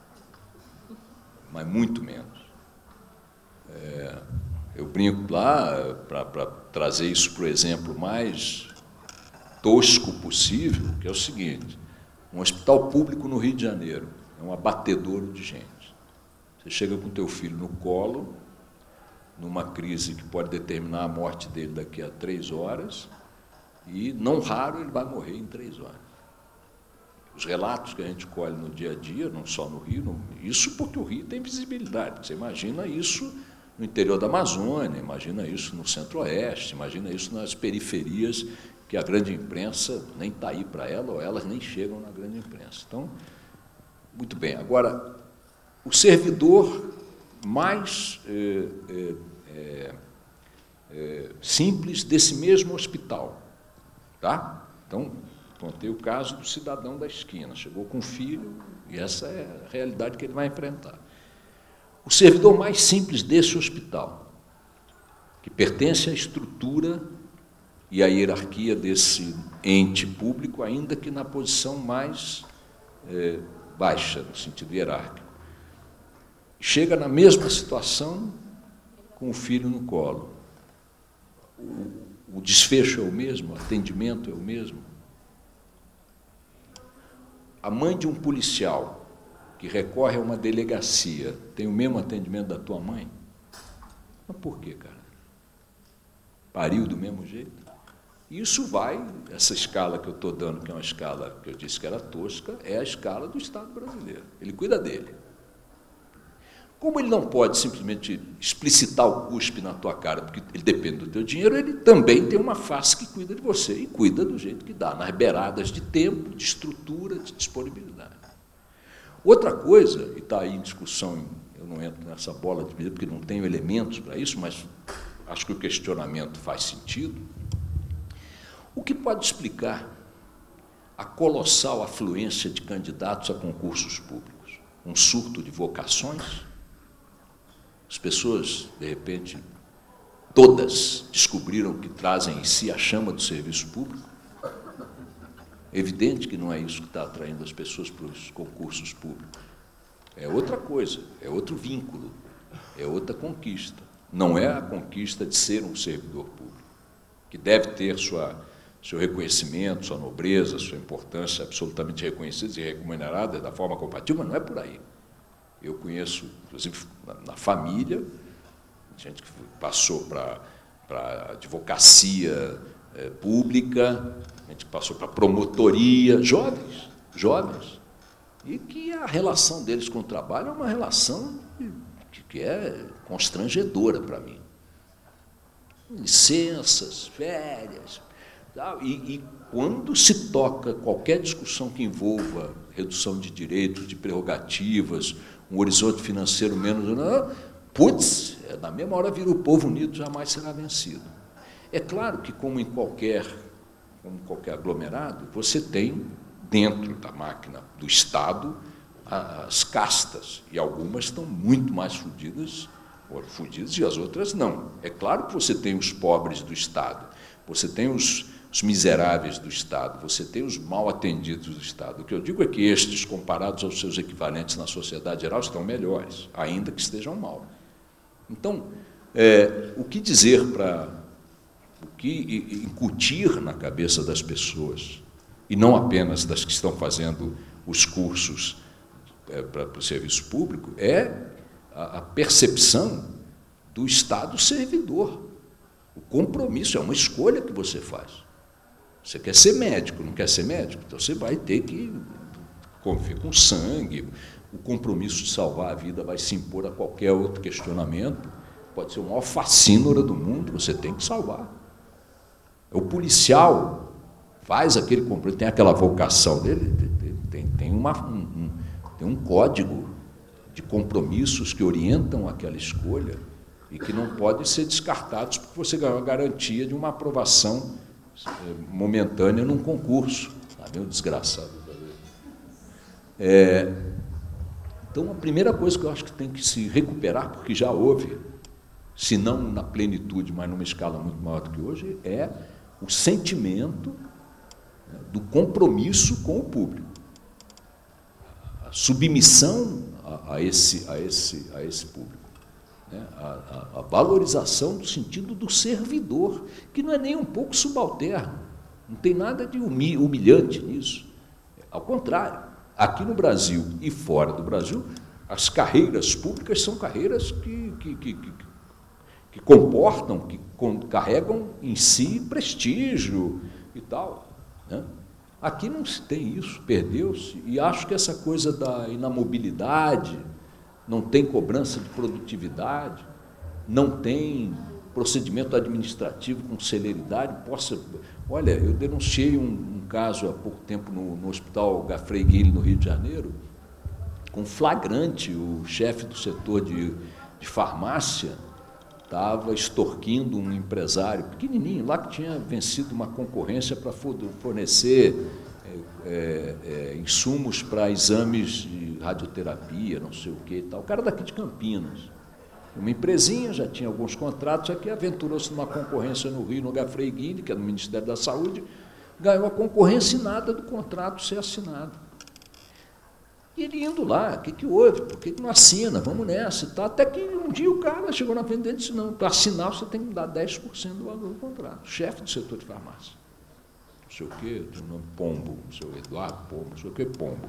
Mas muito menos. É... Eu brinco lá, para trazer isso para o exemplo mais tosco possível, que é o seguinte: um hospital público no Rio de Janeiro é um abatedouro de gente. Você chega com o teu filho no colo, numa crise que pode determinar a morte dele daqui a três horas, e, não raro, ele vai morrer em três horas. Os relatos que a gente colhe no dia a dia, não só no Rio, no, isso porque o Rio tem visibilidade. Você imagina isso no interior da Amazônia, imagina isso no Centro-Oeste, imagina isso nas periferias, que a grande imprensa nem está aí para ela, ou elas nem chegam na grande imprensa. Então, muito bem. Agora, o servidor mais é, é, é, simples desse mesmo hospital, tá? Então, contei o caso do cidadão da esquina, chegou com o filho, e essa é a realidade que ele vai enfrentar. O servidor mais simples desse hospital, que pertence à estrutura e à hierarquia desse ente público, ainda que na posição mais é, baixa, no sentido hierárquico. chega na mesma situação com o filho no colo. O, o desfecho é o mesmo, o atendimento é o mesmo. A mãe de um policial que recorre a uma delegacia tem o mesmo atendimento da tua mãe? Mas por quê, cara? Pariu do mesmo jeito? Isso vai, essa escala que eu estou dando, que é uma escala que eu disse que era tosca, é a escala do Estado brasileiro. Ele cuida dele. Como ele não pode simplesmente explicitar o cuspe na tua cara, porque ele depende do teu dinheiro, ele também tem uma face que cuida de você, e cuida do jeito que dá, nas beiradas de tempo, de estrutura, de disponibilidade. Outra coisa, e está aí em discussão, eu não entro nessa bola de porque não tenho elementos para isso, mas acho que o questionamento faz sentido. O que pode explicar a colossal afluência de candidatos a concursos públicos? Um surto de vocações? As pessoas, de repente, todas descobriram que trazem em si a chama do serviço público? É evidente que não é isso que está atraindo as pessoas para os concursos públicos. É outra coisa, é outro vínculo, é outra conquista. Não é a conquista de ser um servidor público, que deve ter sua, seu reconhecimento, sua nobreza, sua importância absolutamente reconhecidas e remuneradas da forma compatível, mas não é por aí. Eu conheço, inclusive, na, na família, gente que passou para a advocacia é, pública, gente que passou para a promotoria, jovens, jovens, e que a relação deles com o trabalho é uma relação que, que é constrangedora para mim. Licenças, férias, tal, e, e quando se toca qualquer discussão que envolva redução de direitos, de prerrogativas, um horizonte financeiro menos... Putz, na mesma hora vira o povo unido, jamais será vencido. É claro que, como em qualquer, como qualquer aglomerado, você tem, dentro da máquina do Estado, as castas, e algumas estão muito mais fodidas, fodidas e as outras não. É claro que você tem os pobres do Estado, você tem os, os miseráveis do Estado, você tem os mal atendidos do Estado. O que eu digo é que estes, comparados aos seus equivalentes na sociedade geral, estão melhores, ainda que estejam mal. Então, é, o que dizer para... o que incutir na cabeça das pessoas, e não apenas das que estão fazendo os cursos é, para, para o serviço público, é a, a percepção do Estado servidor. O compromisso é uma escolha que você faz. Você quer ser médico, não quer ser médico? Então você vai ter que conviver com sangue. O compromisso de salvar a vida vai se impor a qualquer outro questionamento. Pode ser o maior facínora do mundo, você tem que salvar. O policial faz aquele compromisso, tem aquela vocação dele, tem, tem, tem, uma, um, um, tem um código de compromissos que orientam aquela escolha e que não podem ser descartados porque você ganhou a garantia de uma aprovação momentânea num concurso. Está meio desgraçado. É, então, a primeira coisa que eu acho que tem que se recuperar, porque já houve, se não na plenitude, mas numa escala muito maior do que hoje, é o sentimento, né, do compromisso com o público. A submissão a, a, esse, a, esse, a esse público. Né? A, a, a valorização do sentido do servidor, que não é nem um pouco subalterno. Não tem nada de humilhante nisso. Ao contrário. Aqui no Brasil e fora do Brasil, as carreiras públicas são carreiras que, que, que, que, que comportam, que carregam em si prestígio e tal. Né? Aqui não se tem isso, perdeu-se, e acho que essa coisa da inamobilidade, não tem cobrança de produtividade, não tem procedimento administrativo com celeridade, possa... Olha, eu denunciei um, um caso há pouco tempo no, no Hospital Gafrey Guilherme, no Rio de Janeiro, com flagrante, o chefe do setor de, de farmácia estava extorquindo um empresário pequenininho, lá que tinha vencido uma concorrência para fornecer é, é, é, insumos para exames de radioterapia, não sei o que e tal. O cara daqui de Campinas. Uma empresinha, já tinha alguns contratos aqui, aventurou-se numa concorrência no Rio, no Gafrey Guilherme, que é no Ministério da Saúde, ganhou a concorrência e nada do contrato ser assinado. E ele indo lá, o que, que houve? Por que, que não assina? Vamos nessa e tal. Até que um dia o cara chegou na frente dele e disse, não, para assinar você tem que dar dez por cento do valor do contrato. Chefe do setor de farmácia. Não sei o quê, tem o nome Pombo, não sei o Eduardo Pombo, não sei o quê, Pombo.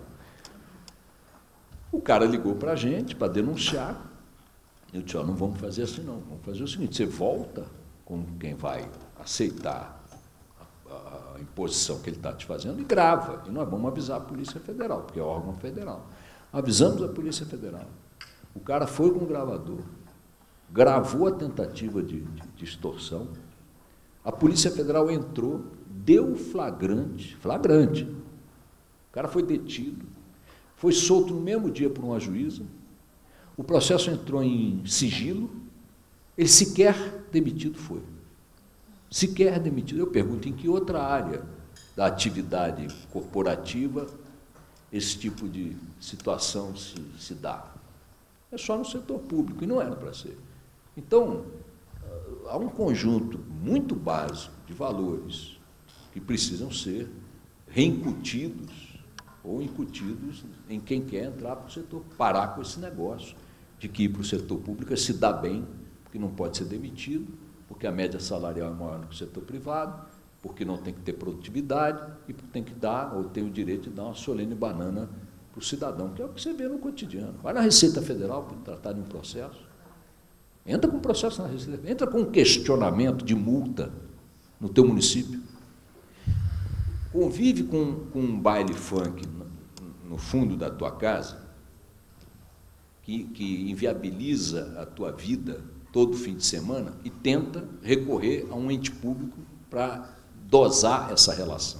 O cara ligou para a gente para denunciar. Eu disse, ó, não vamos fazer assim não, vamos fazer o seguinte, você volta com quem vai aceitar a imposição que ele está te fazendo e grava. E nós vamos avisar a Polícia Federal, porque é órgão federal. Avisamos a Polícia Federal. O cara foi com o gravador, gravou a tentativa de, de, de extorsão. A Polícia Federal entrou, deu flagrante, flagrante. O cara foi detido, foi solto no mesmo dia por uma juíza. O processo entrou em sigilo, ele sequer demitido foi. Sequer demitido. Eu pergunto, em que outra área da atividade corporativa esse tipo de situação se, se dá? É só no setor público, e não era para ser. Então, há um conjunto muito básico de valores que precisam ser reincutidos ou incutidos em quem quer entrar para o setor, parar com esse negócio de que ir para o setor público é se dar bem, porque não pode ser demitido, porque a média salarial é maior do que o setor privado, porque não tem que ter produtividade e porque tem que dar, ou tem o direito de dar uma solene banana para o cidadão, que é o que você vê no cotidiano. Vai na Receita Federal para tratar de um processo, entra com um processo na Receita, entra com um questionamento de multa no teu município, convive com, com um baile funk no, no fundo da tua casa, que, que inviabiliza a tua vida todo fim de semana e tenta recorrer a um ente público para dosar essa relação.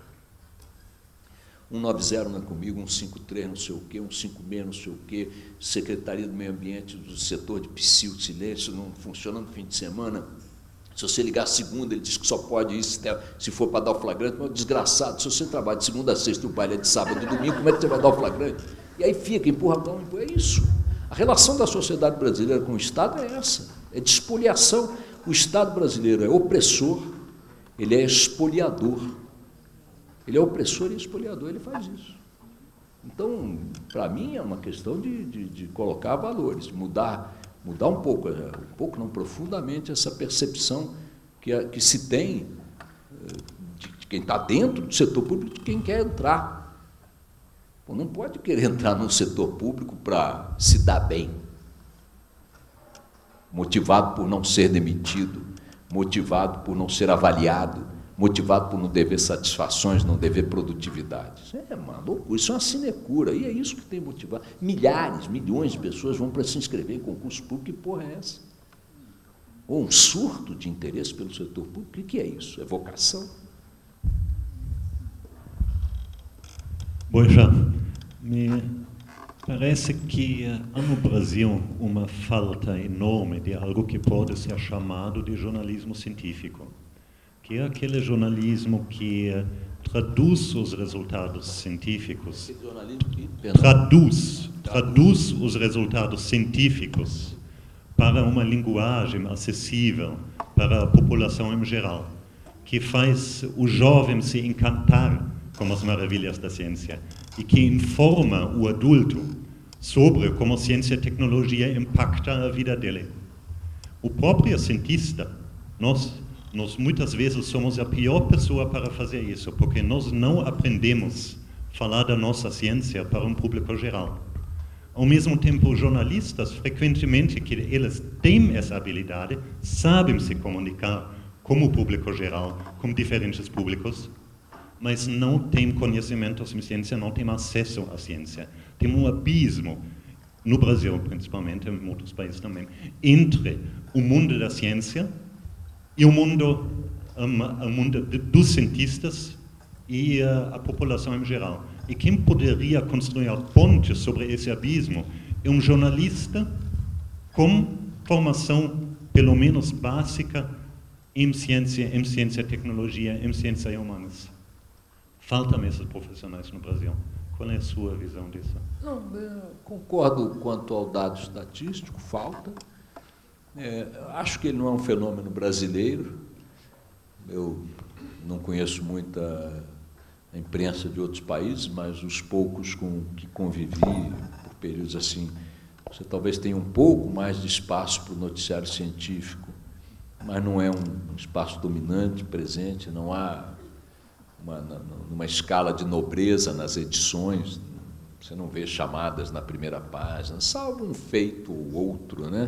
um nove zero não é comigo, um cinco três não sei o quê, um cinco seis não sei o quê, Secretaria do Meio Ambiente do setor de psil, de silêncio, não funciona no fim de semana. Se você ligar segunda, ele diz que só pode ir se for para dar o flagrante, mas desgraçado, se você trabalha de segunda a sexta, o baile é de sábado e domingo, como é que você vai dar o flagrante? E aí fica, empurradão, empurra, é isso. A relação da sociedade brasileira com o Estado é essa, é de expoliação. O Estado brasileiro é opressor, ele é expoliador. Ele é opressor e expoliador, ele faz isso. Então, para mim, é uma questão de, de, de colocar valores, mudar, mudar um pouco, um pouco não profundamente, essa percepção que, que se tem de, de quem está dentro do setor público, de quem quer entrar. Pô, não pode querer entrar no setor público para se dar bem, motivado por não ser demitido, motivado por não ser avaliado, motivado por não dever satisfações, não dever produtividade. Isso é uma loucura, isso é uma sinecura, e é isso que tem motivado. Milhares, milhões de pessoas vão para se inscrever em concurso público, que porra é essa? Ou um surto de interesse pelo setor público, o que é isso? É vocação? Boixá, me parece que há no Brasil uma falta enorme de algo que pode ser chamado de jornalismo científico, que é aquele jornalismo que traduz os resultados científicos, traduz, traduz os resultados científicos para uma linguagem acessível para a população em geral, que faz o jovem se encantar com as maravilhas da ciência e que informa o adulto sobre como a ciência e a tecnologia impactam a vida dele. O próprio cientista, nós, nós muitas vezes somos a pior pessoa para fazer isso, porque nós não aprendemos a falar da nossa ciência para um público geral. Ao mesmo tempo, os jornalistas, frequentemente, que eles têm essa habilidade, sabem se comunicar com o público geral, com diferentes públicos, mas não têm conhecimento sobre ciência, não têm acesso à ciência. Tem um abismo, no Brasil principalmente, em outros países também, entre o mundo da ciência e o mundo, um, o mundo dos cientistas e uh, a população em geral. E quem poderia construir a ponte sobre esse abismo é um jornalista com formação, pelo menos básica, em ciência, em ciência e tecnologia, em ciência e humanas. Faltam esses profissionais no Brasil. Qual é a sua visão disso? Não, concordo quanto ao dado estatístico, falta. É, acho que ele não é um fenômeno brasileiro. Eu não conheço muita a imprensa de outros países, mas os poucos com que convivi, por períodos assim, você talvez tenha um pouco mais de espaço para o noticiário científico, mas não é um espaço dominante, presente, não há uma, uma escala de nobreza nas edições, você não vê chamadas na primeira página, salvo um feito ou outro, né?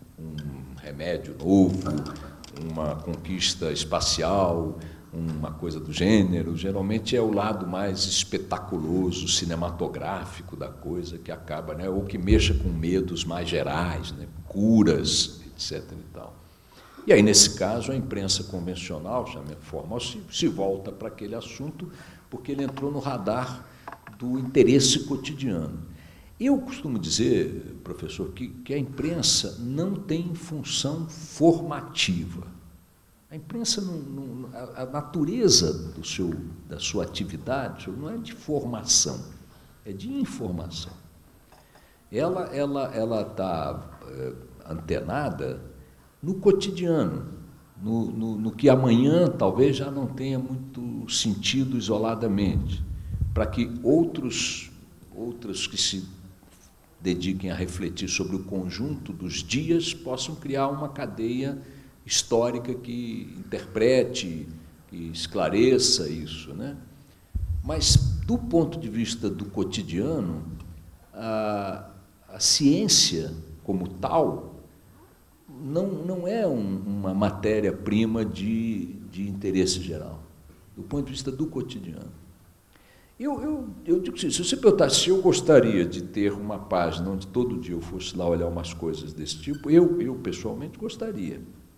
Um remédio novo, uma conquista espacial, uma coisa do gênero. Geralmente é o lado mais espetaculoso, cinematográfico da coisa que acaba, né? Ou que mexa com medos mais gerais, né? Curas, etcétera e tal. E aí, nesse caso, a imprensa convencional, chama formal, se, se volta para aquele assunto porque ele entrou no radar do interesse cotidiano. Eu costumo dizer, professor, que, que a imprensa não tem função formativa. A imprensa, não, não, a, a natureza do seu, da sua atividade não é de formação, é de informação. Ela ela ela está é, antenada no cotidiano, no, no, no que amanhã talvez já não tenha muito sentido isoladamente, para que outros, outros que se dediquem a refletir sobre o conjunto dos dias possam criar uma cadeia histórica que interprete, que esclareça isso, né? Mas, do ponto de vista do cotidiano, a, a ciência, como tal, não, não é um, uma matéria-prima de, de interesse geral, do ponto de vista do cotidiano. Eu, eu, eu digo assim, se você perguntar se eu gostaria de ter uma página onde todo dia eu fosse lá olhar umas coisas desse tipo, eu, eu pessoalmente gostaria.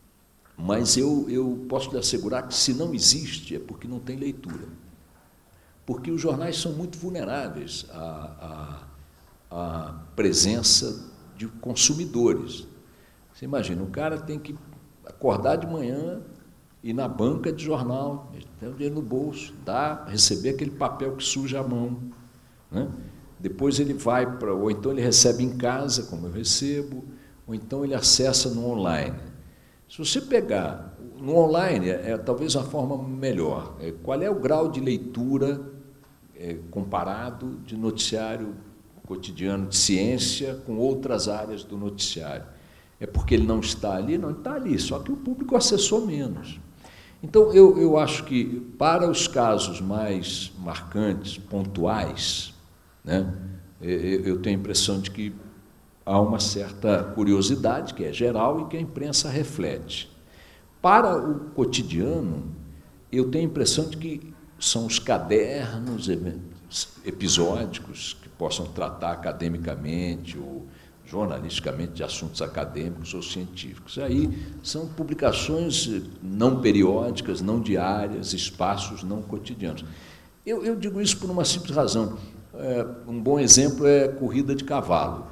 Mas eu, eu posso lhe assegurar que, se não existe, é porque não tem leitura. Porque os jornais são muito vulneráveis à, à, à presença de consumidores. Você imagina, o cara tem que acordar de manhã, ir na banca de jornal, tem o dinheiro no bolso, dá, receber aquele papel que suja a mão, né? Depois ele vai para, ou então ele recebe em casa, como eu recebo, ou então ele acessa no online. Se você pegar no online, é, é talvez uma forma melhor. É, qual é o grau de leitura é, comparado de noticiário cotidiano de ciência com outras áreas do noticiário? É porque ele não está ali? Não, ele está ali, só que o público acessou menos. Então, eu, eu acho que, para os casos mais marcantes, pontuais, né, eu tenho a impressão de que há uma certa curiosidade, que é geral e que a imprensa reflete. Para o cotidiano, eu tenho a impressão de que são os cadernos episódicos que possam tratar academicamente ou jornalisticamente de assuntos acadêmicos ou científicos. Aí são publicações não periódicas, não diárias, espaços não cotidianos. Eu, eu digo isso por uma simples razão. É, um bom exemplo é corrida de cavalo.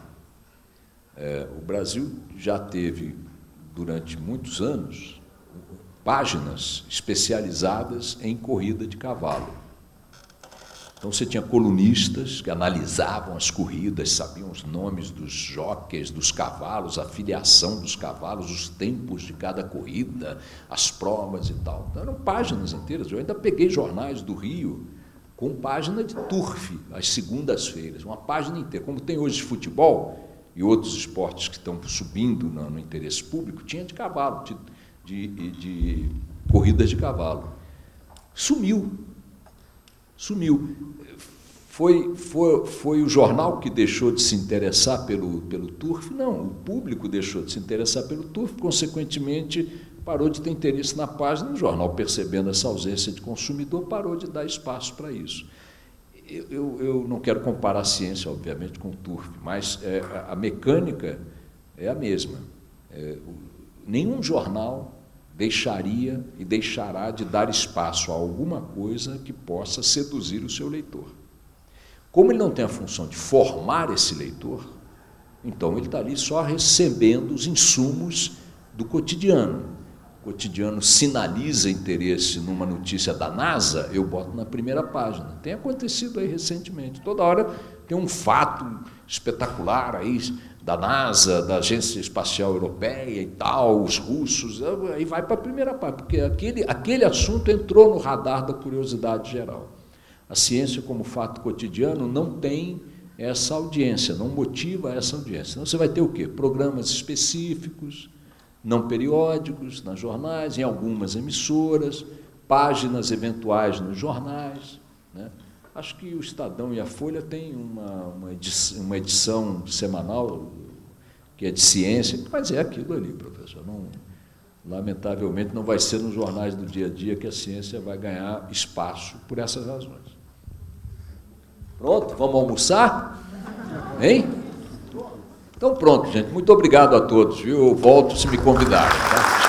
É, o Brasil já teve, durante muitos anos, páginas especializadas em corrida de cavalo. Então, você tinha colunistas que analisavam as corridas, sabiam os nomes dos jockeys, dos cavalos, a filiação dos cavalos, os tempos de cada corrida, as provas e tal. Então, eram páginas inteiras. Eu ainda peguei jornais do Rio com página de turf, às segundas-feiras, uma página inteira. Como tem hoje futebol e outros esportes que estão subindo no, no interesse público, tinha de cavalo, de, de, de corridas de cavalo. Sumiu. Sumiu. Foi, foi, foi o jornal que deixou de se interessar pelo, pelo turf? Não, o público deixou de se interessar pelo turf, consequentemente, parou de ter interesse na página, o jornal, percebendo essa ausência de consumidor, parou de dar espaço para isso. Eu, eu, eu não quero comparar a ciência, obviamente, com o turf, mas é, a mecânica é a mesma. É, nenhum jornal deixaria e deixará de dar espaço a alguma coisa que possa seduzir o seu leitor. Como ele não tem a função de formar esse leitor, então ele está ali só recebendo os insumos do cotidiano. O cotidiano sinaliza interesse numa notícia da NASA, eu boto na primeira página. Tem acontecido aí recentemente. Toda hora tem um fato espetacular aí da NASA, da Agência Espacial Europeia e tal, os russos, aí vai para a primeira página, porque aquele, aquele assunto entrou no radar da curiosidade geral. A ciência, como fato cotidiano, não tem essa audiência, não motiva essa audiência. Então, você vai ter o quê? Programas específicos, não periódicos, nas jornais, em algumas emissoras, páginas eventuais nos jornais, né? Acho que o Estadão e a Folha têm uma, uma, edição, uma edição semanal que é de ciência, mas é aquilo ali, professor. Não, lamentavelmente, não vai ser nos jornais do dia a dia que a ciência vai ganhar espaço por essas razões. Pronto? Vamos almoçar? Hein? Então, pronto, gente. Muito obrigado a todos, viu? Eu volto se me convidarem, tá?